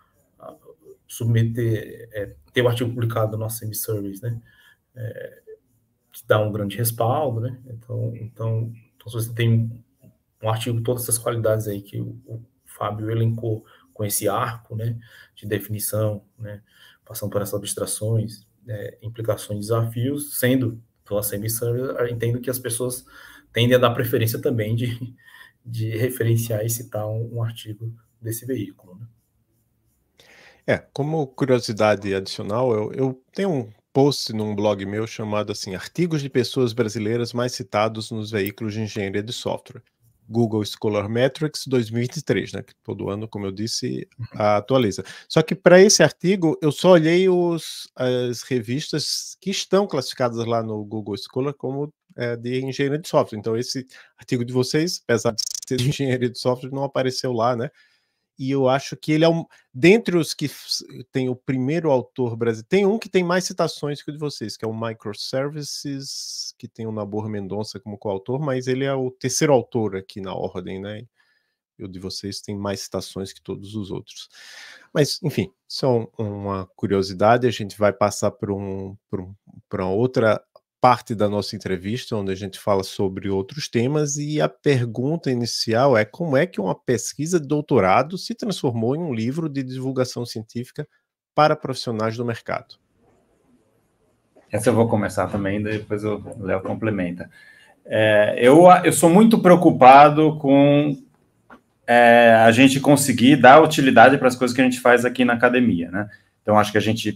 ter o artigo publicado no nosso semi-service, né, que dá um grande respaldo, né? Então se você tem um artigo com todas essas qualidades aí que o Fábio elencou, com esse arco, né, de definição, né, passando por essas abstrações, implicações, desafios, sendo pela semi-service, eu entendo que as pessoas tendem a dar preferência também de referenciar e citar um artigo desse veículo, né?
Como curiosidade adicional, eu tenho um post num blog meu chamado assim, Artigos de Pessoas Brasileiras Mais Citados nos Veículos de Engenharia de Software. Google Scholar Metrics 2023, né? Que todo ano, como eu disse, atualiza. Só que para esse artigo, eu só olhei as revistas que estão classificadas lá no Google Scholar como de engenharia de software. Então, esse artigo de vocês, apesar de ser de engenharia de software, não apareceu lá, né? E eu acho que ele dentre os que tem o primeiro autor brasileiro, tem um que tem mais citações que o de vocês, que é o Microservices, que tem o Nabor Mendonça como coautor, mas ele é o terceiro autor aqui na ordem, né? E o de vocês tem mais citações que todos os outros. Mas, enfim, só uma curiosidade. A gente vai passar para uma outra parte da nossa entrevista, onde a gente fala sobre outros temas, e a pergunta inicial é: como é que uma pesquisa de doutorado se transformou em um livro de divulgação científica para profissionais do mercado?
Essa eu vou começar também, depois o Léo complementa. Eu sou muito preocupado com a gente conseguir dar utilidade para as coisas que a gente faz aqui na academia, né? Então, acho que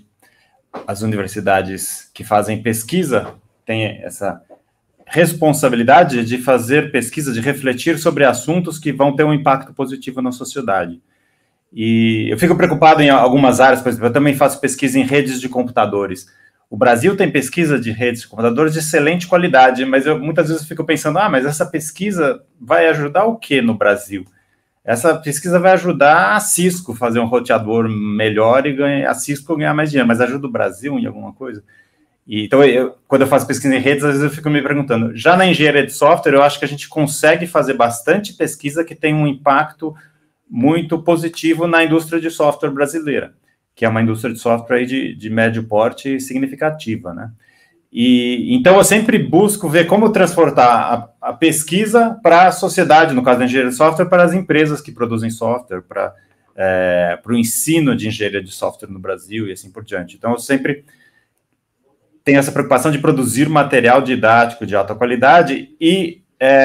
as universidades que fazem pesquisa têm essa responsabilidade de fazer pesquisa, de refletir sobre assuntos que vão ter um impacto positivo na sociedade. E eu fico preocupado em algumas áreas, por exemplo, eu também faço pesquisa em redes de computadores. O Brasil tem pesquisa de redes de computadores de excelente qualidade, mas eu muitas vezes fico pensando, mas essa pesquisa vai ajudar o quê no Brasil? Essa pesquisa vai ajudar a Cisco a fazer um roteador melhor e a Cisco ganhar mais dinheiro, mas ajuda o Brasil em alguma coisa? Então, quando eu faço pesquisa em redes, às vezes eu fico me perguntando, já na engenharia de software, eu acho que a gente consegue fazer bastante pesquisa que tem um impacto muito positivo na indústria de software brasileira, que é uma indústria de software aí de médio porte significativa, né? Então, eu sempre busco ver como transportar a pesquisa para a sociedade, no caso da engenharia de software, para as empresas que produzem software, para o ensino de engenharia de software no Brasil e assim por diante. Então, eu sempre tenho essa preocupação de produzir material didático de alta qualidade e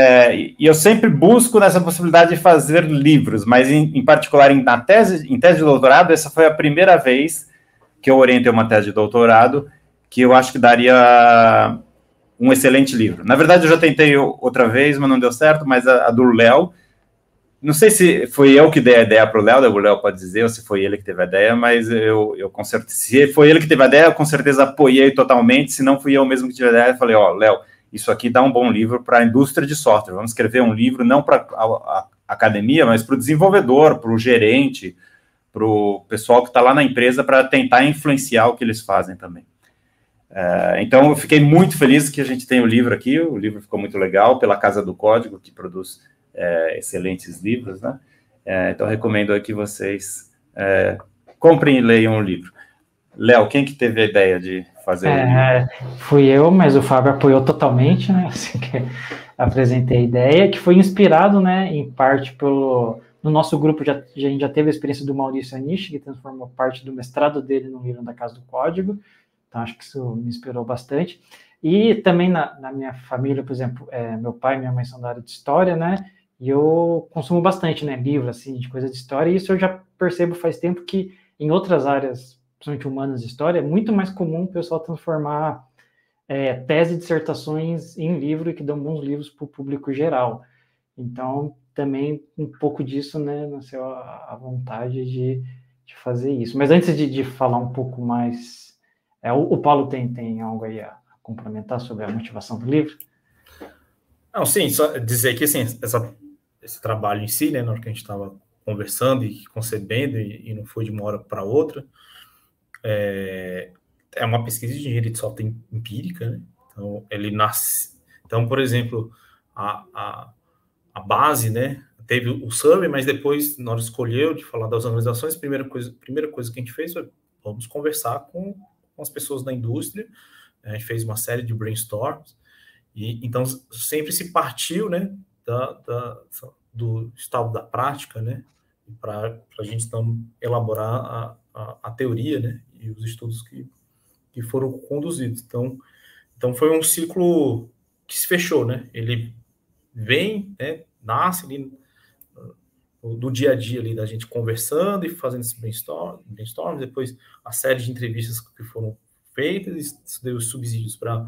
eu sempre busco nessa possibilidade de fazer livros, mas em particular em tese de doutorado, essa foi a primeira vez que eu orientei uma tese de doutorado que eu acho que daria um excelente livro. Na verdade, eu já tentei outra vez, mas não deu certo, mas a do Léo, não sei se foi eu que dei a ideia para o Léo pode dizer, ou se foi ele que teve a ideia, mas eu com certeza, se foi ele que teve a ideia, eu com certeza apoiei totalmente, se não fui eu mesmo que tive a ideia, eu falei, Léo, isso aqui dá um bom livro para a indústria de software, vamos escrever um livro não para a academia, mas para o desenvolvedor, para o gerente, para o pessoal que está lá na empresa, para tentar influenciar o que eles fazem também. Então, eu fiquei muito feliz que a gente tem o livro aqui, o livro ficou muito legal, pela Casa do Código, que produz excelentes livros, né? Então, recomendo aqui que vocês comprem e leiam o livro. Léo, quem que teve a ideia de fazer o livro?
Fui eu, mas o Fábio apoiou totalmente, né? Assim que apresentei a ideia, que foi inspirado, né, em parte no nosso grupo, a gente já teve a experiência do Maurício Anishi, que transformou parte do mestrado dele no livro da Casa do Código. Então, acho que isso me inspirou bastante. E também na minha família, por exemplo, meu pai e minha mãe são da área de história, né? E eu consumo bastante, né? Livro, assim, de coisa de história. E isso eu já percebo faz tempo que em outras áreas, principalmente humanas de história, é muito mais comum o pessoal transformar tese e dissertações em livro e que dão bons livros para o público geral. Então, também um pouco disso, né? Nasceu a vontade de fazer isso. Mas antes de falar um pouco mais... o Paulo tem algo aí a complementar sobre a motivação do livro?
Não, sim, só dizer que assim, esse trabalho em si, né, na hora que a gente estava conversando e concebendo, e não foi de uma hora para outra, é uma pesquisa de engenharia de software empírica, né? Então, ele nasce... Então, por exemplo, a base, né, teve o survey, mas depois, na hora escolheu de falar das organizações, a primeira coisa que a gente fez foi vamos conversar com as pessoas da indústria, a gente fez uma série de brainstorms, e então sempre se partiu, né, do estado da prática, né, para a gente então elaborar a teoria, né, e os estudos que foram conduzidos. Então foi um ciclo que se fechou, né, ele vem, né, nasce ali do dia a dia ali da gente conversando e fazendo esse brainstorm, depois a série de entrevistas que foram feitas, isso deu subsídios para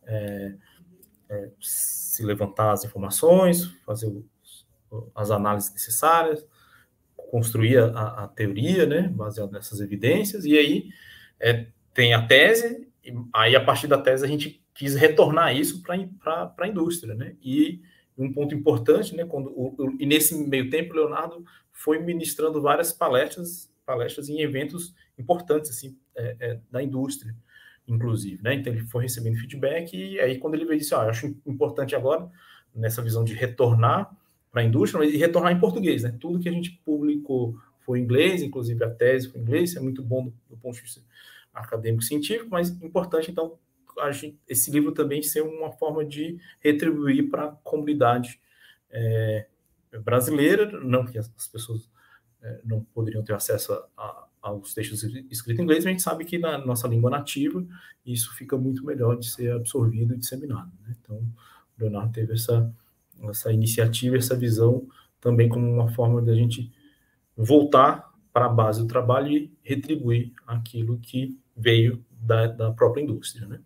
se levantar as informações, fazer as análises necessárias, construir a teoria, né, baseada nessas evidências, e aí tem a tese, e aí a partir da tese a gente quis retornar isso para a indústria, né, e um ponto importante, né, e nesse meio tempo o Leonardo foi ministrando várias palestras em eventos importantes, assim, da indústria, inclusive, né, então ele foi recebendo feedback, e aí quando ele veio disse, eu acho importante agora, nessa visão de retornar para a indústria, e retornar em português, né, tudo que a gente publicou foi em inglês, inclusive a tese foi em inglês, isso é muito bom do ponto de vista acadêmico-científico, mas importante, então, esse livro também ser uma forma de retribuir para a comunidade brasileira, não que as pessoas não poderiam ter acesso aos textos escritos em inglês, mas a gente sabe que na nossa língua nativa isso fica muito melhor de ser absorvido e disseminado, né? Então, o Leonardo teve essa iniciativa, essa visão também como uma forma de a gente voltar para a base do trabalho e retribuir aquilo que veio da própria indústria, né?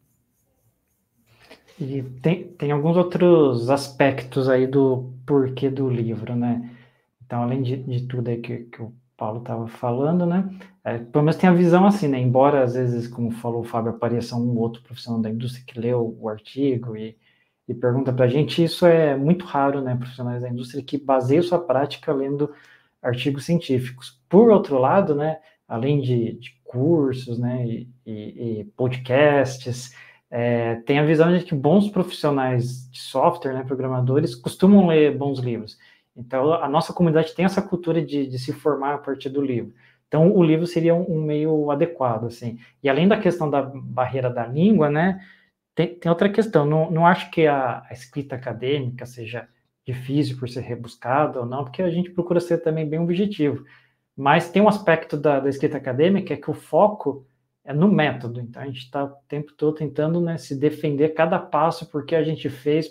E tem alguns outros aspectos aí do porquê do livro, né? Então, além de tudo aí que o Paulo estava falando, né? Pelo menos tem a visão assim, né? Embora, às vezes, como falou o Fábio, apareça um outro profissional da indústria que leu o artigo e pergunta para a gente, isso é muito raro, né? Profissionais da indústria que baseiam sua prática lendo artigos científicos. Por outro lado, né? Além de cursos, né? E podcasts, tem a visão de que bons profissionais de software, né? Programadores, costumam ler bons livros. Então, a nossa comunidade tem essa cultura de se formar a partir do livro. Então, o livro seria um meio adequado, assim. E além da questão da barreira da língua, né, tem outra questão. Não acho que a escrita acadêmica seja difícil por ser rebuscada ou não, porque a gente procura ser também bem objetivo. Mas tem um aspecto da escrita acadêmica que o foco é no método. Então, a gente está o tempo todo tentando, né, se defender cada passo, por que a gente fez,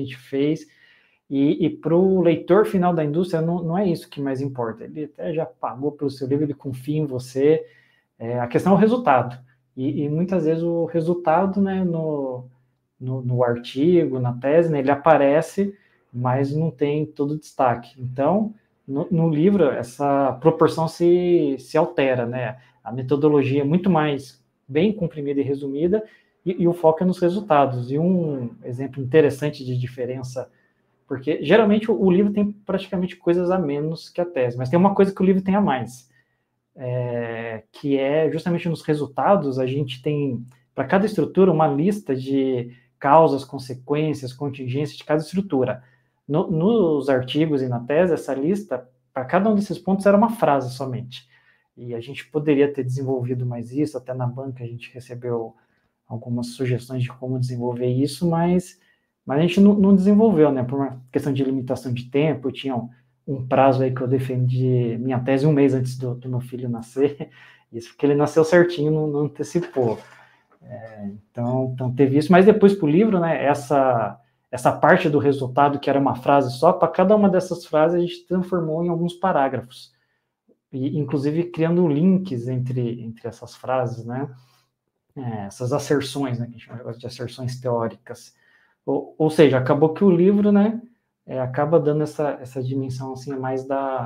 E para o leitor final da indústria, não é isso que mais importa. Ele até já pagou pelo seu livro, ele confia em você. A questão é o resultado. E muitas vezes o resultado, né, no artigo, na tese, né, ele aparece, mas não tem todo o destaque. Então, no livro, essa proporção se altera, né? A metodologia é muito mais bem comprimida e resumida, e o foco é nos resultados. E um exemplo interessante de diferença, porque geralmente o livro tem praticamente coisas a menos que a tese, mas tem uma coisa que o livro tem a mais, que é justamente nos resultados. A gente tem, para cada estrutura, uma lista de causas, consequências, contingências de cada estrutura. Nos artigos e na tese, essa lista, para cada um desses pontos, era uma frase somente. E a gente poderia ter desenvolvido mais isso, até na banca a gente recebeu algumas sugestões de como desenvolver isso, mas a gente não desenvolveu, né? Por uma questão de limitação de tempo. Eu tinha um prazo aí que eu defendi minha tese 1 mês antes do meu filho nascer, isso porque ele nasceu certinho, não antecipou. Então teve isso, mas depois para o livro, né, essa parte do resultado, que era uma frase só, para cada uma dessas frases a gente transformou em alguns parágrafos, e inclusive criando links entre essas frases, né, essas asserções, né, que a gente chama de asserções teóricas. Ou seja, acabou que o livro, né, acaba dando essa dimensão assim, mais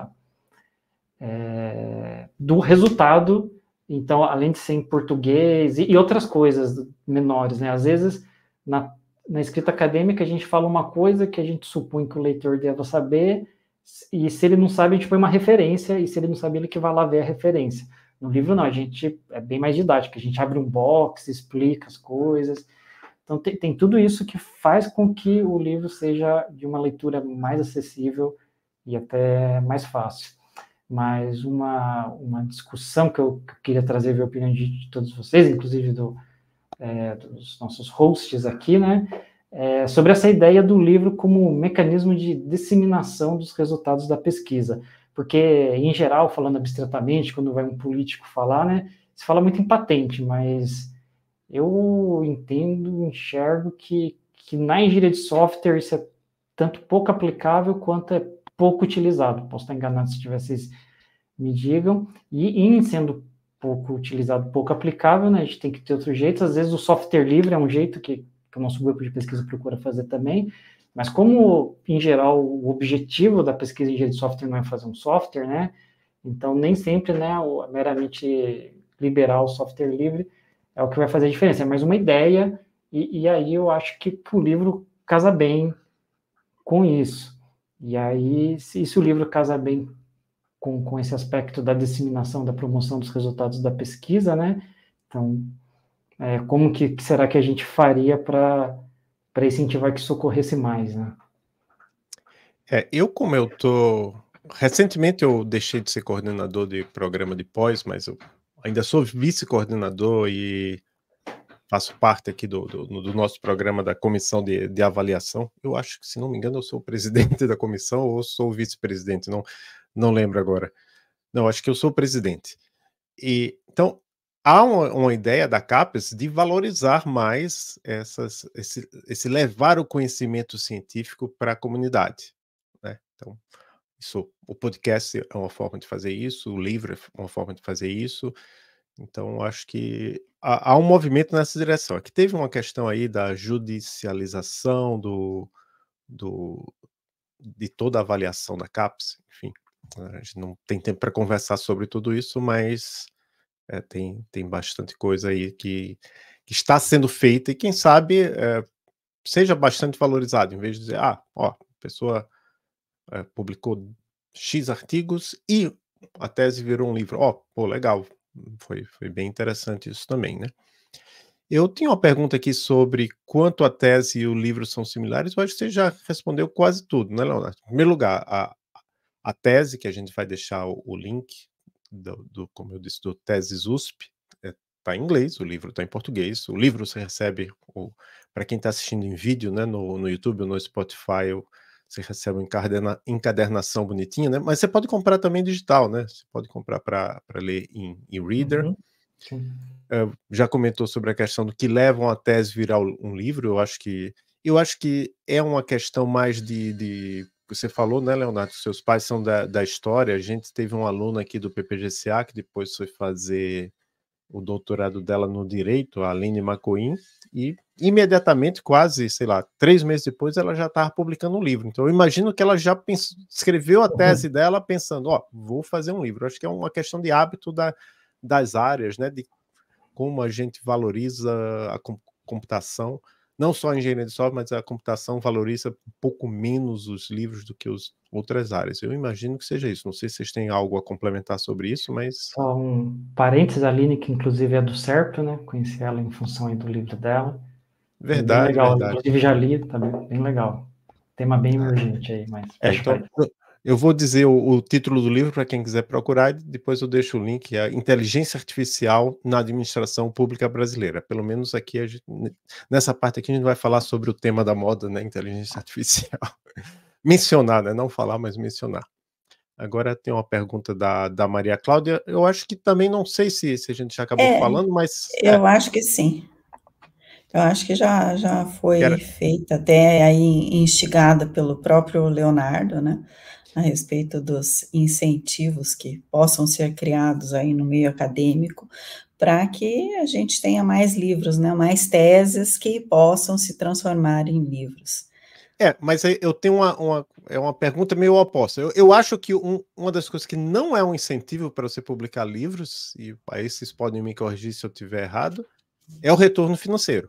do resultado. Então, além de ser em português e outras coisas menores, né, às vezes na escrita acadêmica a gente fala uma coisa que a gente supõe que o leitor deva saber, e se ele não sabe, a gente põe uma referência, e se ele não sabe, ele que vai lá ver a referência. No livro não, a gente é bem mais didático, a gente abre um box, explica as coisas. Então, tem tudo isso que faz com que o livro seja de uma leitura mais acessível e até mais fácil. Mas uma discussão que eu queria trazer, ver a opinião de todos vocês, inclusive dos nossos hosts aqui, né, sobre essa ideia do livro como mecanismo de disseminação dos resultados da pesquisa. Porque, em geral, falando abstratamente, quando vai um político falar, né, se fala muito em patente, mas eu enxergo que na engenharia de software isso é tanto pouco aplicável quanto é pouco utilizado. Posso estar enganado, se vocês me digam. E em sendo pouco utilizado, pouco aplicável, né, a gente tem que ter outro jeito. Às vezes o software livre é um jeito que o nosso grupo de pesquisa procura fazer também, mas como, em geral, o objetivo da pesquisa em engenharia de software não é fazer um software, né, então nem sempre, né, meramente liberar o software livre é o que vai fazer a diferença, é mais uma ideia, e aí eu acho que o livro casa bem com isso. E aí, se o livro casa bem com esse aspecto da disseminação, da promoção dos resultados da pesquisa, né, então, como que será que a gente faria para incentivar que isso ocorresse mais, né?
Recentemente eu deixei de ser coordenador de programa de pós, mas eu ainda sou vice-coordenador e faço parte aqui do nosso programa da comissão de avaliação. Eu acho que, se não me engano, eu sou o presidente da comissão ou sou o vice-presidente, não lembro agora. Não, acho que eu sou o presidente. E, então, há uma ideia da CAPES de valorizar mais esse levar o conhecimento científico para a comunidade, né? Então, Isso, o podcast é uma forma de fazer isso, o livro é uma forma de fazer isso. Então, acho que há um movimento nessa direção. Aqui teve uma questão aí da judicialização de toda a avaliação da CAPES, enfim, a gente não tem tempo para conversar sobre tudo isso, mas tem bastante coisa aí que está sendo feita e quem sabe seja bastante valorizado, em vez de dizer, a pessoa publicou X artigos e a tese virou um livro. Pô, legal, foi bem interessante isso também, né? Eu tinha uma pergunta aqui sobre quanto a tese e o livro são similares. Eu acho que você já respondeu quase tudo, né, Leonardo? Em primeiro lugar, a tese, que a gente vai deixar o link, como eu disse, do Teses USP, está em inglês, o livro está em português. O livro você recebe, para quem está assistindo em vídeo, né, no YouTube ou no Spotify, você recebe uma encadernação bonitinha, né? Mas você pode comprar também digital, né? Você pode comprar para ler em e-reader.
Uhum.
Já comentou sobre a questão do que leva a tese virar um livro. Eu acho que é uma questão mais de você falou, né, Leonardo, que seus pais são da história. A gente teve um aluno aqui do PPGCA que depois foi fazer o doutorado dela no Direito, a Aline Macoin, e imediatamente, quase, 3 meses depois, ela já estava publicando um livro. Então, eu imagino que ela já escreveu a tese dela pensando, vou fazer um livro. Eu acho que é uma questão de hábito das áreas, né, de como a gente valoriza a computação, não só a engenharia de software, mas a computação valoriza um pouco menos os livros do que as outras áreas. Eu imagino que seja isso. Não sei se vocês têm algo a complementar sobre isso, mas...
Só um parênteses, a Aline, que inclusive é do CERP, né? Conheci ela em função aí do livro dela.
Verdade,
bem legal.
verdade.
Inclusive já li, tá bem legal. Tema bem emergente aí, mas...
Então, eu vou dizer o título do livro para quem quiser procurar, e depois eu deixo o link, é Inteligência Artificial na Administração Pública Brasileira. Pelo menos aqui, nessa parte aqui, a gente vai falar sobre o tema da moda, né? Inteligência Artificial. Mencionar, né? Não falar, mas mencionar. Agora tem uma pergunta da Maria Cláudia. Eu acho que também, não sei se a gente já acabou falando, mas...
Eu acho que sim. Eu acho que já foi feita, até aí instigada pelo próprio Leonardo, né? A respeito dos incentivos que possam ser criados aí no meio acadêmico, para que a gente tenha mais livros, né? Mais teses que possam se transformar em livros.
Mas eu tenho uma pergunta meio oposta. Eu acho que uma das coisas que não é um incentivo para você publicar livros, e aí vocês podem me corrigir se eu estiver errado, é o retorno financeiro.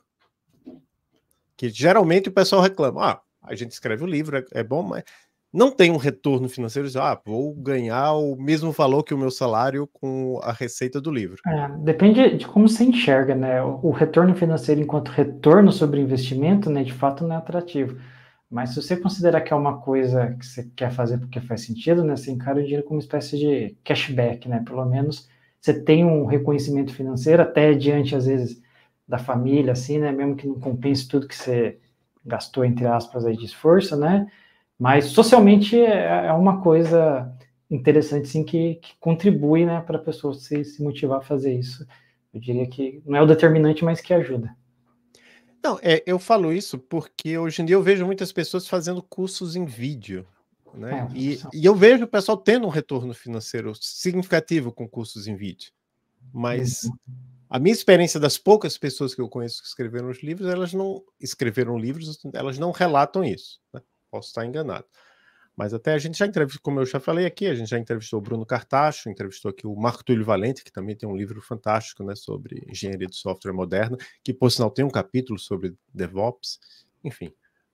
Que geralmente o pessoal reclama, a gente escreve o livro, é bom, mas não tem um retorno financeiro, vou ganhar o mesmo valor que o meu salário com a receita do livro.
Depende de como você enxerga, né? O retorno financeiro enquanto retorno sobre investimento, né, de fato não é atrativo. Mas se você considerar que é uma coisa que você quer fazer porque faz sentido, né, você encara o dinheiro como uma espécie de cashback, né? Pelo menos você tem um reconhecimento financeiro, até diante, às vezes, da família, assim, né? Mesmo que não compense tudo que você gastou, entre aspas, aí de esforço, né? Mas socialmente é uma coisa interessante, sim, que contribui, né, para a pessoa se motivar a fazer isso. Eu diria que não é o determinante, mas que ajuda.
Não, eu falo isso porque hoje em dia eu vejo muitas pessoas fazendo cursos em vídeo, né? E eu vejo o pessoal tendo um retorno financeiro significativo com cursos em vídeo. Mas a minha experiência das poucas pessoas que eu conheço que escreveram os livros, elas não escreveram livros, elas não relatam isso, né? Posso estar enganado. Mas até a gente já entrevistou, como eu já falei aqui, a gente já entrevistou o Bruno Cartacho, entrevistou aqui o Marco Túlio Valente, que também tem um livro fantástico, né, sobre engenharia de software moderna, que, por sinal, tem um capítulo sobre DevOps. Enfim,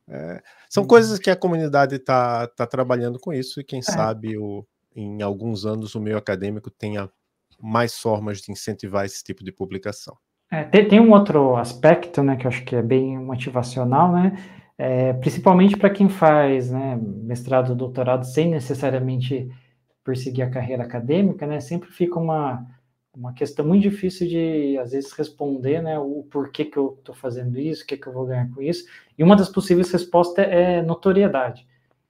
são coisas que a comunidade está trabalhando com isso e, quem sabe, em alguns anos, o meio acadêmico tenha mais formas de incentivar esse tipo de publicação.
Tem um outro aspecto, né, que eu acho que é bem motivacional, né, principalmente para quem faz, né, mestrado, doutorado, sem necessariamente perseguir a carreira acadêmica, né, sempre fica uma questão muito difícil de, às vezes, responder, né, o porquê que eu estou fazendo isso, o que eu vou ganhar com isso, e uma das possíveis respostas é notoriedade,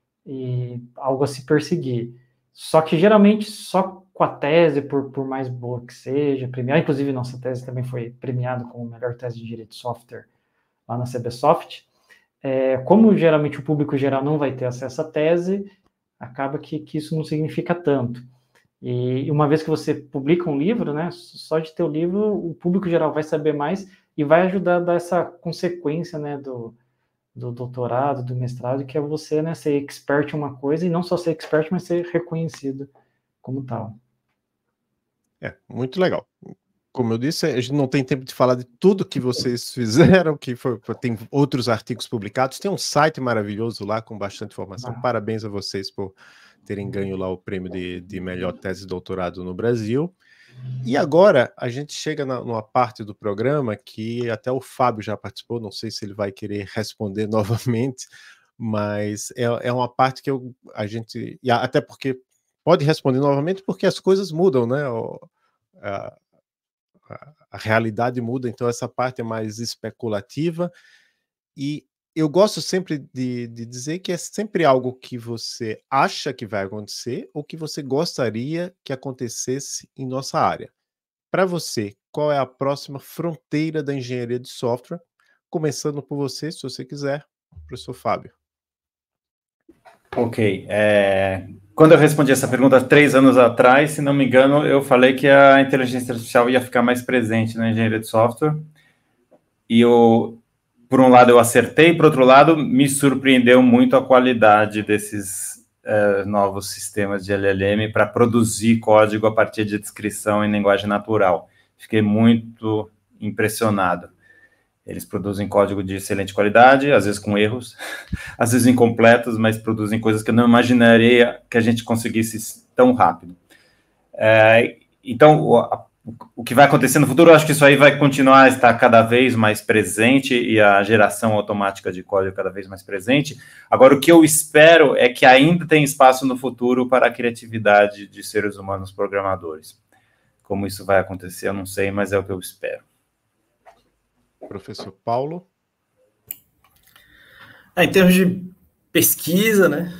e algo a se perseguir. Só que, geralmente, só com a tese, por mais boa que seja, premiada, inclusive nossa tese também foi premiada como melhor tese de engenharia de software lá na CBSoft, como geralmente o público geral não vai ter acesso à tese, acaba que isso não significa tanto. E uma vez que você publica um livro, né, só de ter o livro, o público geral vai saber mais e vai ajudar a dar essa consequência, né, do doutorado, do mestrado, que é você, né, ser expert em uma coisa, e não só ser expert, mas ser reconhecido como tal.
Muito legal. Como eu disse, a gente não tem tempo de falar de tudo que vocês fizeram, tem outros artigos publicados, tem um site maravilhoso lá com bastante informação. Parabéns a vocês por terem ganho lá o prêmio de melhor tese de doutorado no Brasil. E agora a gente chega numa parte do programa que até o Fábio já participou, não sei se ele vai querer responder novamente, mas é uma parte que a gente... E até porque pode responder novamente, porque as coisas mudam, né? A realidade muda, então essa parte é mais especulativa, e eu gosto sempre de dizer que é sempre algo que você acha que vai acontecer ou que você gostaria que acontecesse em nossa área. Para você, qual é a próxima fronteira da engenharia de software? Começando por você, se você quiser, professor Fábio.
Ok. Quando eu respondi essa pergunta 3 anos atrás, se não me engano, eu falei que a inteligência artificial ia ficar mais presente na engenharia de software. E por um lado eu acertei, por outro lado me surpreendeu muito a qualidade desses novos sistemas de LLM para produzir código a partir de descrição em linguagem natural. Fiquei muito impressionado. Eles produzem código de excelente qualidade, às vezes com erros, às vezes incompletos, mas produzem coisas que eu não imaginaria que a gente conseguisse tão rápido. Então, o que vai acontecer no futuro, eu acho que isso aí vai continuar a estar cada vez mais presente e a geração automática de código cada vez mais presente. Agora, o que eu espero é que ainda tem espaço no futuro para a criatividade de seres humanos programadores. Como isso vai acontecer, eu não sei, mas é o que eu espero.
Professor Paulo?
Em termos de pesquisa, né,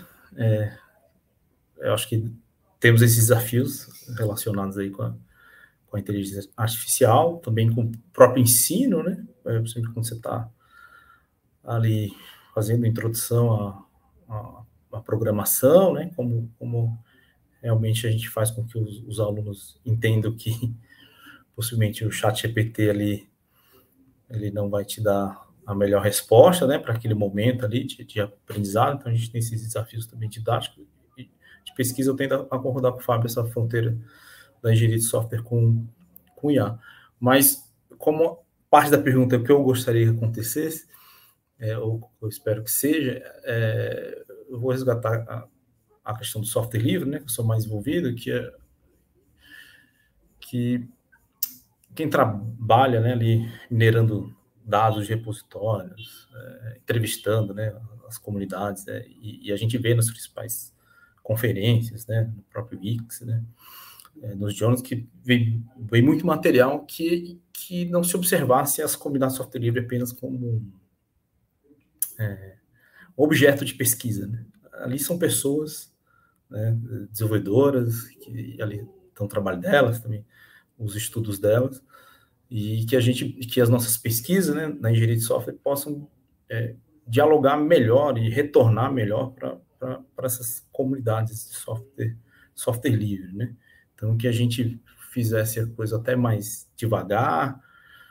eu acho que temos esses desafios relacionados aí com a inteligência artificial, também com o próprio ensino, né, sempre quando você está ali fazendo a introdução à programação, né, como realmente a gente faz com que os alunos entendam que possivelmente o ChatGPT ali ele não vai te dar a melhor resposta, né, para aquele momento ali de aprendizado. Então, a gente tem esses desafios também didáticos. E de pesquisa, eu tento acordar com o Fábio essa fronteira da engenharia de software com IA. Mas, como parte da pergunta é o que eu gostaria que acontecesse, ou eu espero que seja, eu vou resgatar a questão do software livre, né, que eu sou mais envolvido, que quem trabalha, né, ali minerando dados de repositórios, entrevistando, né, as comunidades, né, e a gente vê nas principais conferências, né, no próprio Wix, né, nos journals, que vem muito material que não se observasse as comunidades de software livre apenas como objeto de pesquisa, né. Ali são pessoas, né, desenvolvedoras, que ali estão no trabalho delas também, os estudos delas, e que as nossas pesquisas, né, na engenharia de software possam dialogar melhor e retornar melhor para essas comunidades de software livre, né? Então, que a gente fizesse a coisa até mais devagar,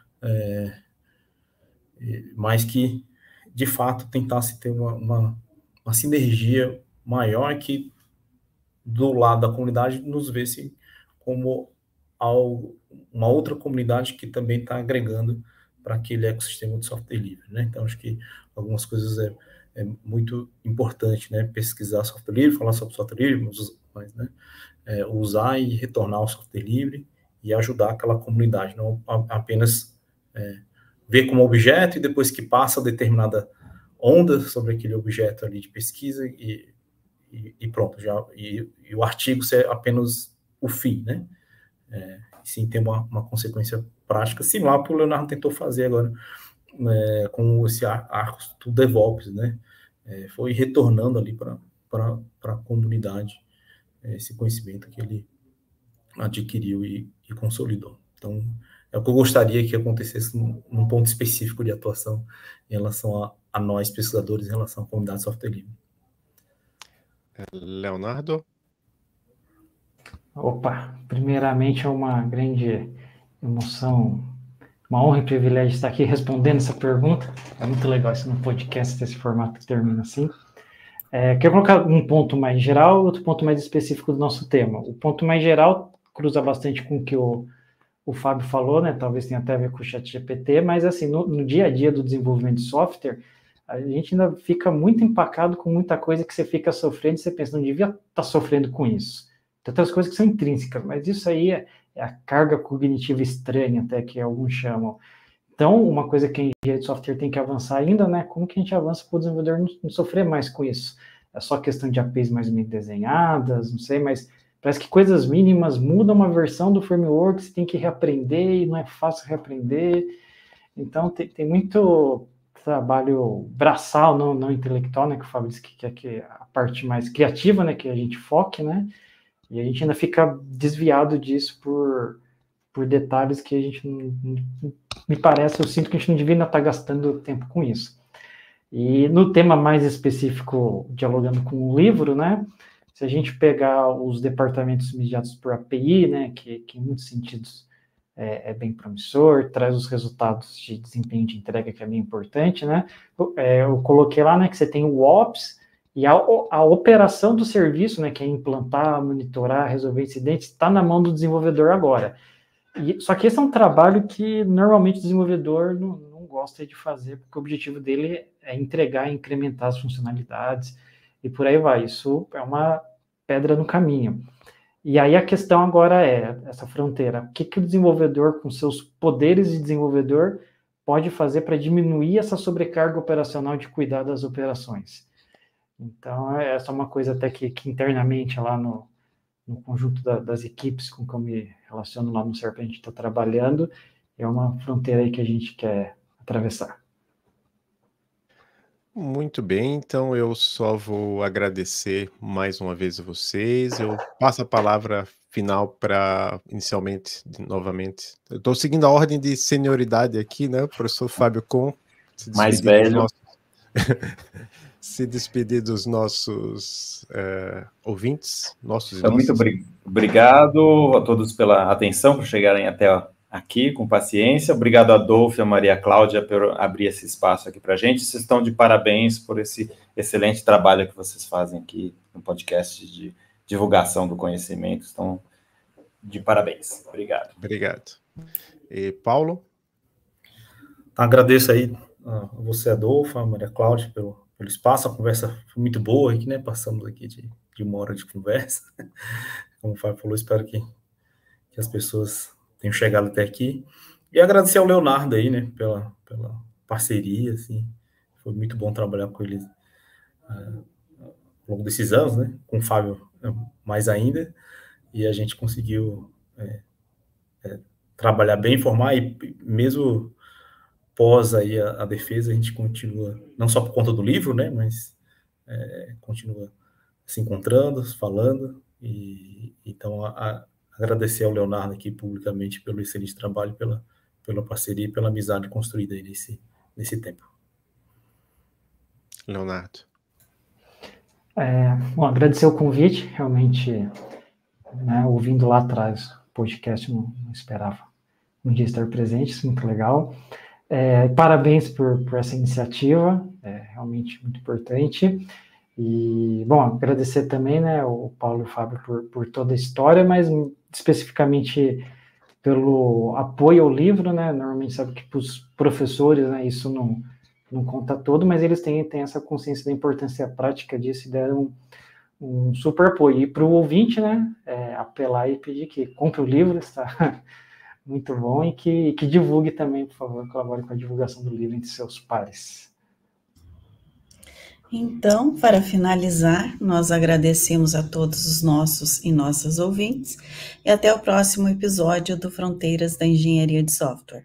mas que, de fato, tentasse ter uma sinergia maior, que do lado da comunidade nos vê-se como uma outra comunidade que também está agregando para aquele ecossistema de software livre, né? Então, acho que algumas coisas é muito importante, né? Pesquisar software livre, falar sobre software livre, mas né? Usar e retornar ao software livre e ajudar aquela comunidade, não apenas ver como objeto e depois que passa determinada onda sobre aquele objeto ali de pesquisa e pronto, e o artigo ser apenas o fim, né? Sim, tem uma consequência prática, similar ao que o Leonardo tentou fazer agora, com esse arco do DevOps, né? Foi retornando ali para a comunidade esse conhecimento que ele adquiriu e consolidou. Então, é o que eu gostaria que acontecesse num ponto específico de atuação em relação a nós, pesquisadores, em relação à comunidade de software livre.
Leonardo?
Opa, primeiramente é uma grande emoção, uma honra e privilégio estar aqui respondendo essa pergunta. É muito legal isso no podcast, desse formato que termina assim. Quero colocar um ponto mais geral e outro ponto mais específico do nosso tema. O ponto mais geral cruza bastante com o que o Fábio falou, né? Talvez tenha até a ver com o ChatGPT, mas assim, no dia a dia do desenvolvimento de software, a gente ainda fica muito empacado com muita coisa que você fica sofrendo e você pensa, não devia estar sofrendo com isso. Tem outras coisas que são intrínsecas, mas isso aí é a carga cognitiva estranha, até que alguns chamam. Então, uma coisa que a engenharia de software tem que avançar ainda, né? Como que a gente avança para o desenvolvedor não sofrer mais com isso? É só questão de APIs mais bem desenhadas, não sei, mas parece que coisas mínimas mudam uma versão do framework, você tem que reaprender e não é fácil reaprender. Então, tem muito trabalho braçal, não intelectual, né? Que o Fábio disse que quer que a parte mais criativa, né? Que a gente foque, né? E a gente ainda fica desviado disso por detalhes que a gente me parece, eu sinto que a gente não devia ainda estar gastando tempo com isso. E no tema mais específico, dialogando com o livro, né? Se a gente pegar os departamentos mediados por API, né? Que em muitos sentidos é bem promissor, traz os resultados de desempenho de entrega, que é bem importante, né? Eu coloquei lá, né? Que você tem o Ops, e a operação do serviço, né, que é implantar, monitorar, resolver incidentes, está na mão do desenvolvedor agora. Só que esse é um trabalho que normalmente o desenvolvedor não gosta de fazer, porque o objetivo dele é entregar, incrementar as funcionalidades, e por aí vai. Isso é uma pedra no caminho. E aí a questão agora é essa fronteira. O que o desenvolvedor, com seus poderes de desenvolvedor, pode fazer para diminuir essa sobrecarga operacional de cuidar das operações? Então, essa é uma coisa até que internamente lá no conjunto das equipes com que eu me relaciono lá no SERP, a gente está trabalhando, é uma fronteira aí que a gente quer atravessar.
Muito bem, então eu só vou agradecer mais uma vez a vocês. Eu passo a palavra final para, inicialmente, novamente. Eu estou seguindo a ordem de senioridade aqui, né? O professor Fábio Con.
Mais velho.
Se despedir dos nossos ouvintes.
Então, muito obrigado a todos pela atenção, por chegarem até aqui com paciência. Obrigado a Adolfo e a Maria Cláudia por abrir esse espaço aqui para a gente. Vocês estão de parabéns por esse excelente trabalho que vocês fazem aqui no podcast de divulgação do conhecimento. Estão de parabéns. Obrigado.
Obrigado. E Paulo?
Agradeço aí a você, Adolfo, a Maria Cláudia, pelo espaço. A conversa foi muito boa aqui, né? Passamos aqui de 1 hora de conversa. Como o Fábio falou, espero que as pessoas tenham chegado até aqui. E agradecer ao Leonardo aí, né? Pela parceria, assim. Foi muito bom trabalhar com ele ao longo desses anos, né? Com o Fábio mais ainda. E a gente conseguiu trabalhar bem, formar, e mesmo pós aí a defesa, a gente continua, não só por conta do livro, né, mas continua se encontrando, falando, e então agradecer ao Leonardo aqui publicamente pelo excelente trabalho, pela parceria e pela amizade construída aí nesse tempo.
Leonardo.
Bom, agradecer o convite, realmente, né, ouvindo lá atrás o podcast, não esperava um dia estar presente, isso é muito legal. Parabéns por essa iniciativa, é realmente muito importante. E, bom, agradecer também, né, o Paulo e o Fábio por toda a história, mas especificamente pelo apoio ao livro, né? Normalmente sabe que para os professores, né, isso não conta todo, mas eles têm essa consciência da importância prática disso e deram um super apoio. E para o ouvinte, né, apelar e pedir que compre o livro, está muito bom, e que divulgue também, por favor, colabore com a divulgação do livro entre seus pares.
Então, para finalizar, nós agradecemos a todos os nossos e nossas ouvintes e até o próximo episódio do Fronteiras da Engenharia de Software.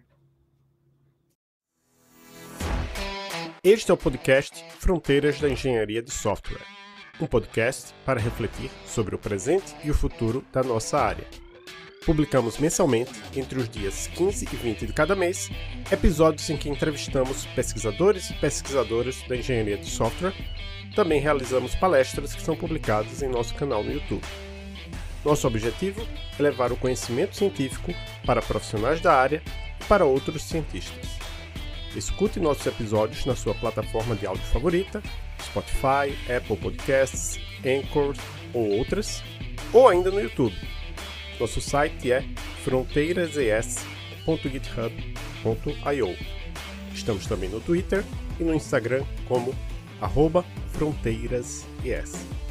Este é o podcast Fronteiras da Engenharia de Software, um podcast para refletir sobre o presente e o futuro da nossa área. Publicamos mensalmente, entre os dias 15 e 20 de cada mês, episódios em que entrevistamos pesquisadores e pesquisadoras da engenharia de software. Também realizamos palestras que são publicadas em nosso canal no YouTube. Nosso objetivo é levar o conhecimento científico para profissionais da área e para outros cientistas. Escute nossos episódios na sua plataforma de áudio favorita, Spotify, Apple Podcasts, Anchor ou outras, ou ainda no YouTube. Nosso site é fronteirases.github.io. Estamos também no Twitter e no Instagram como @fronteirases.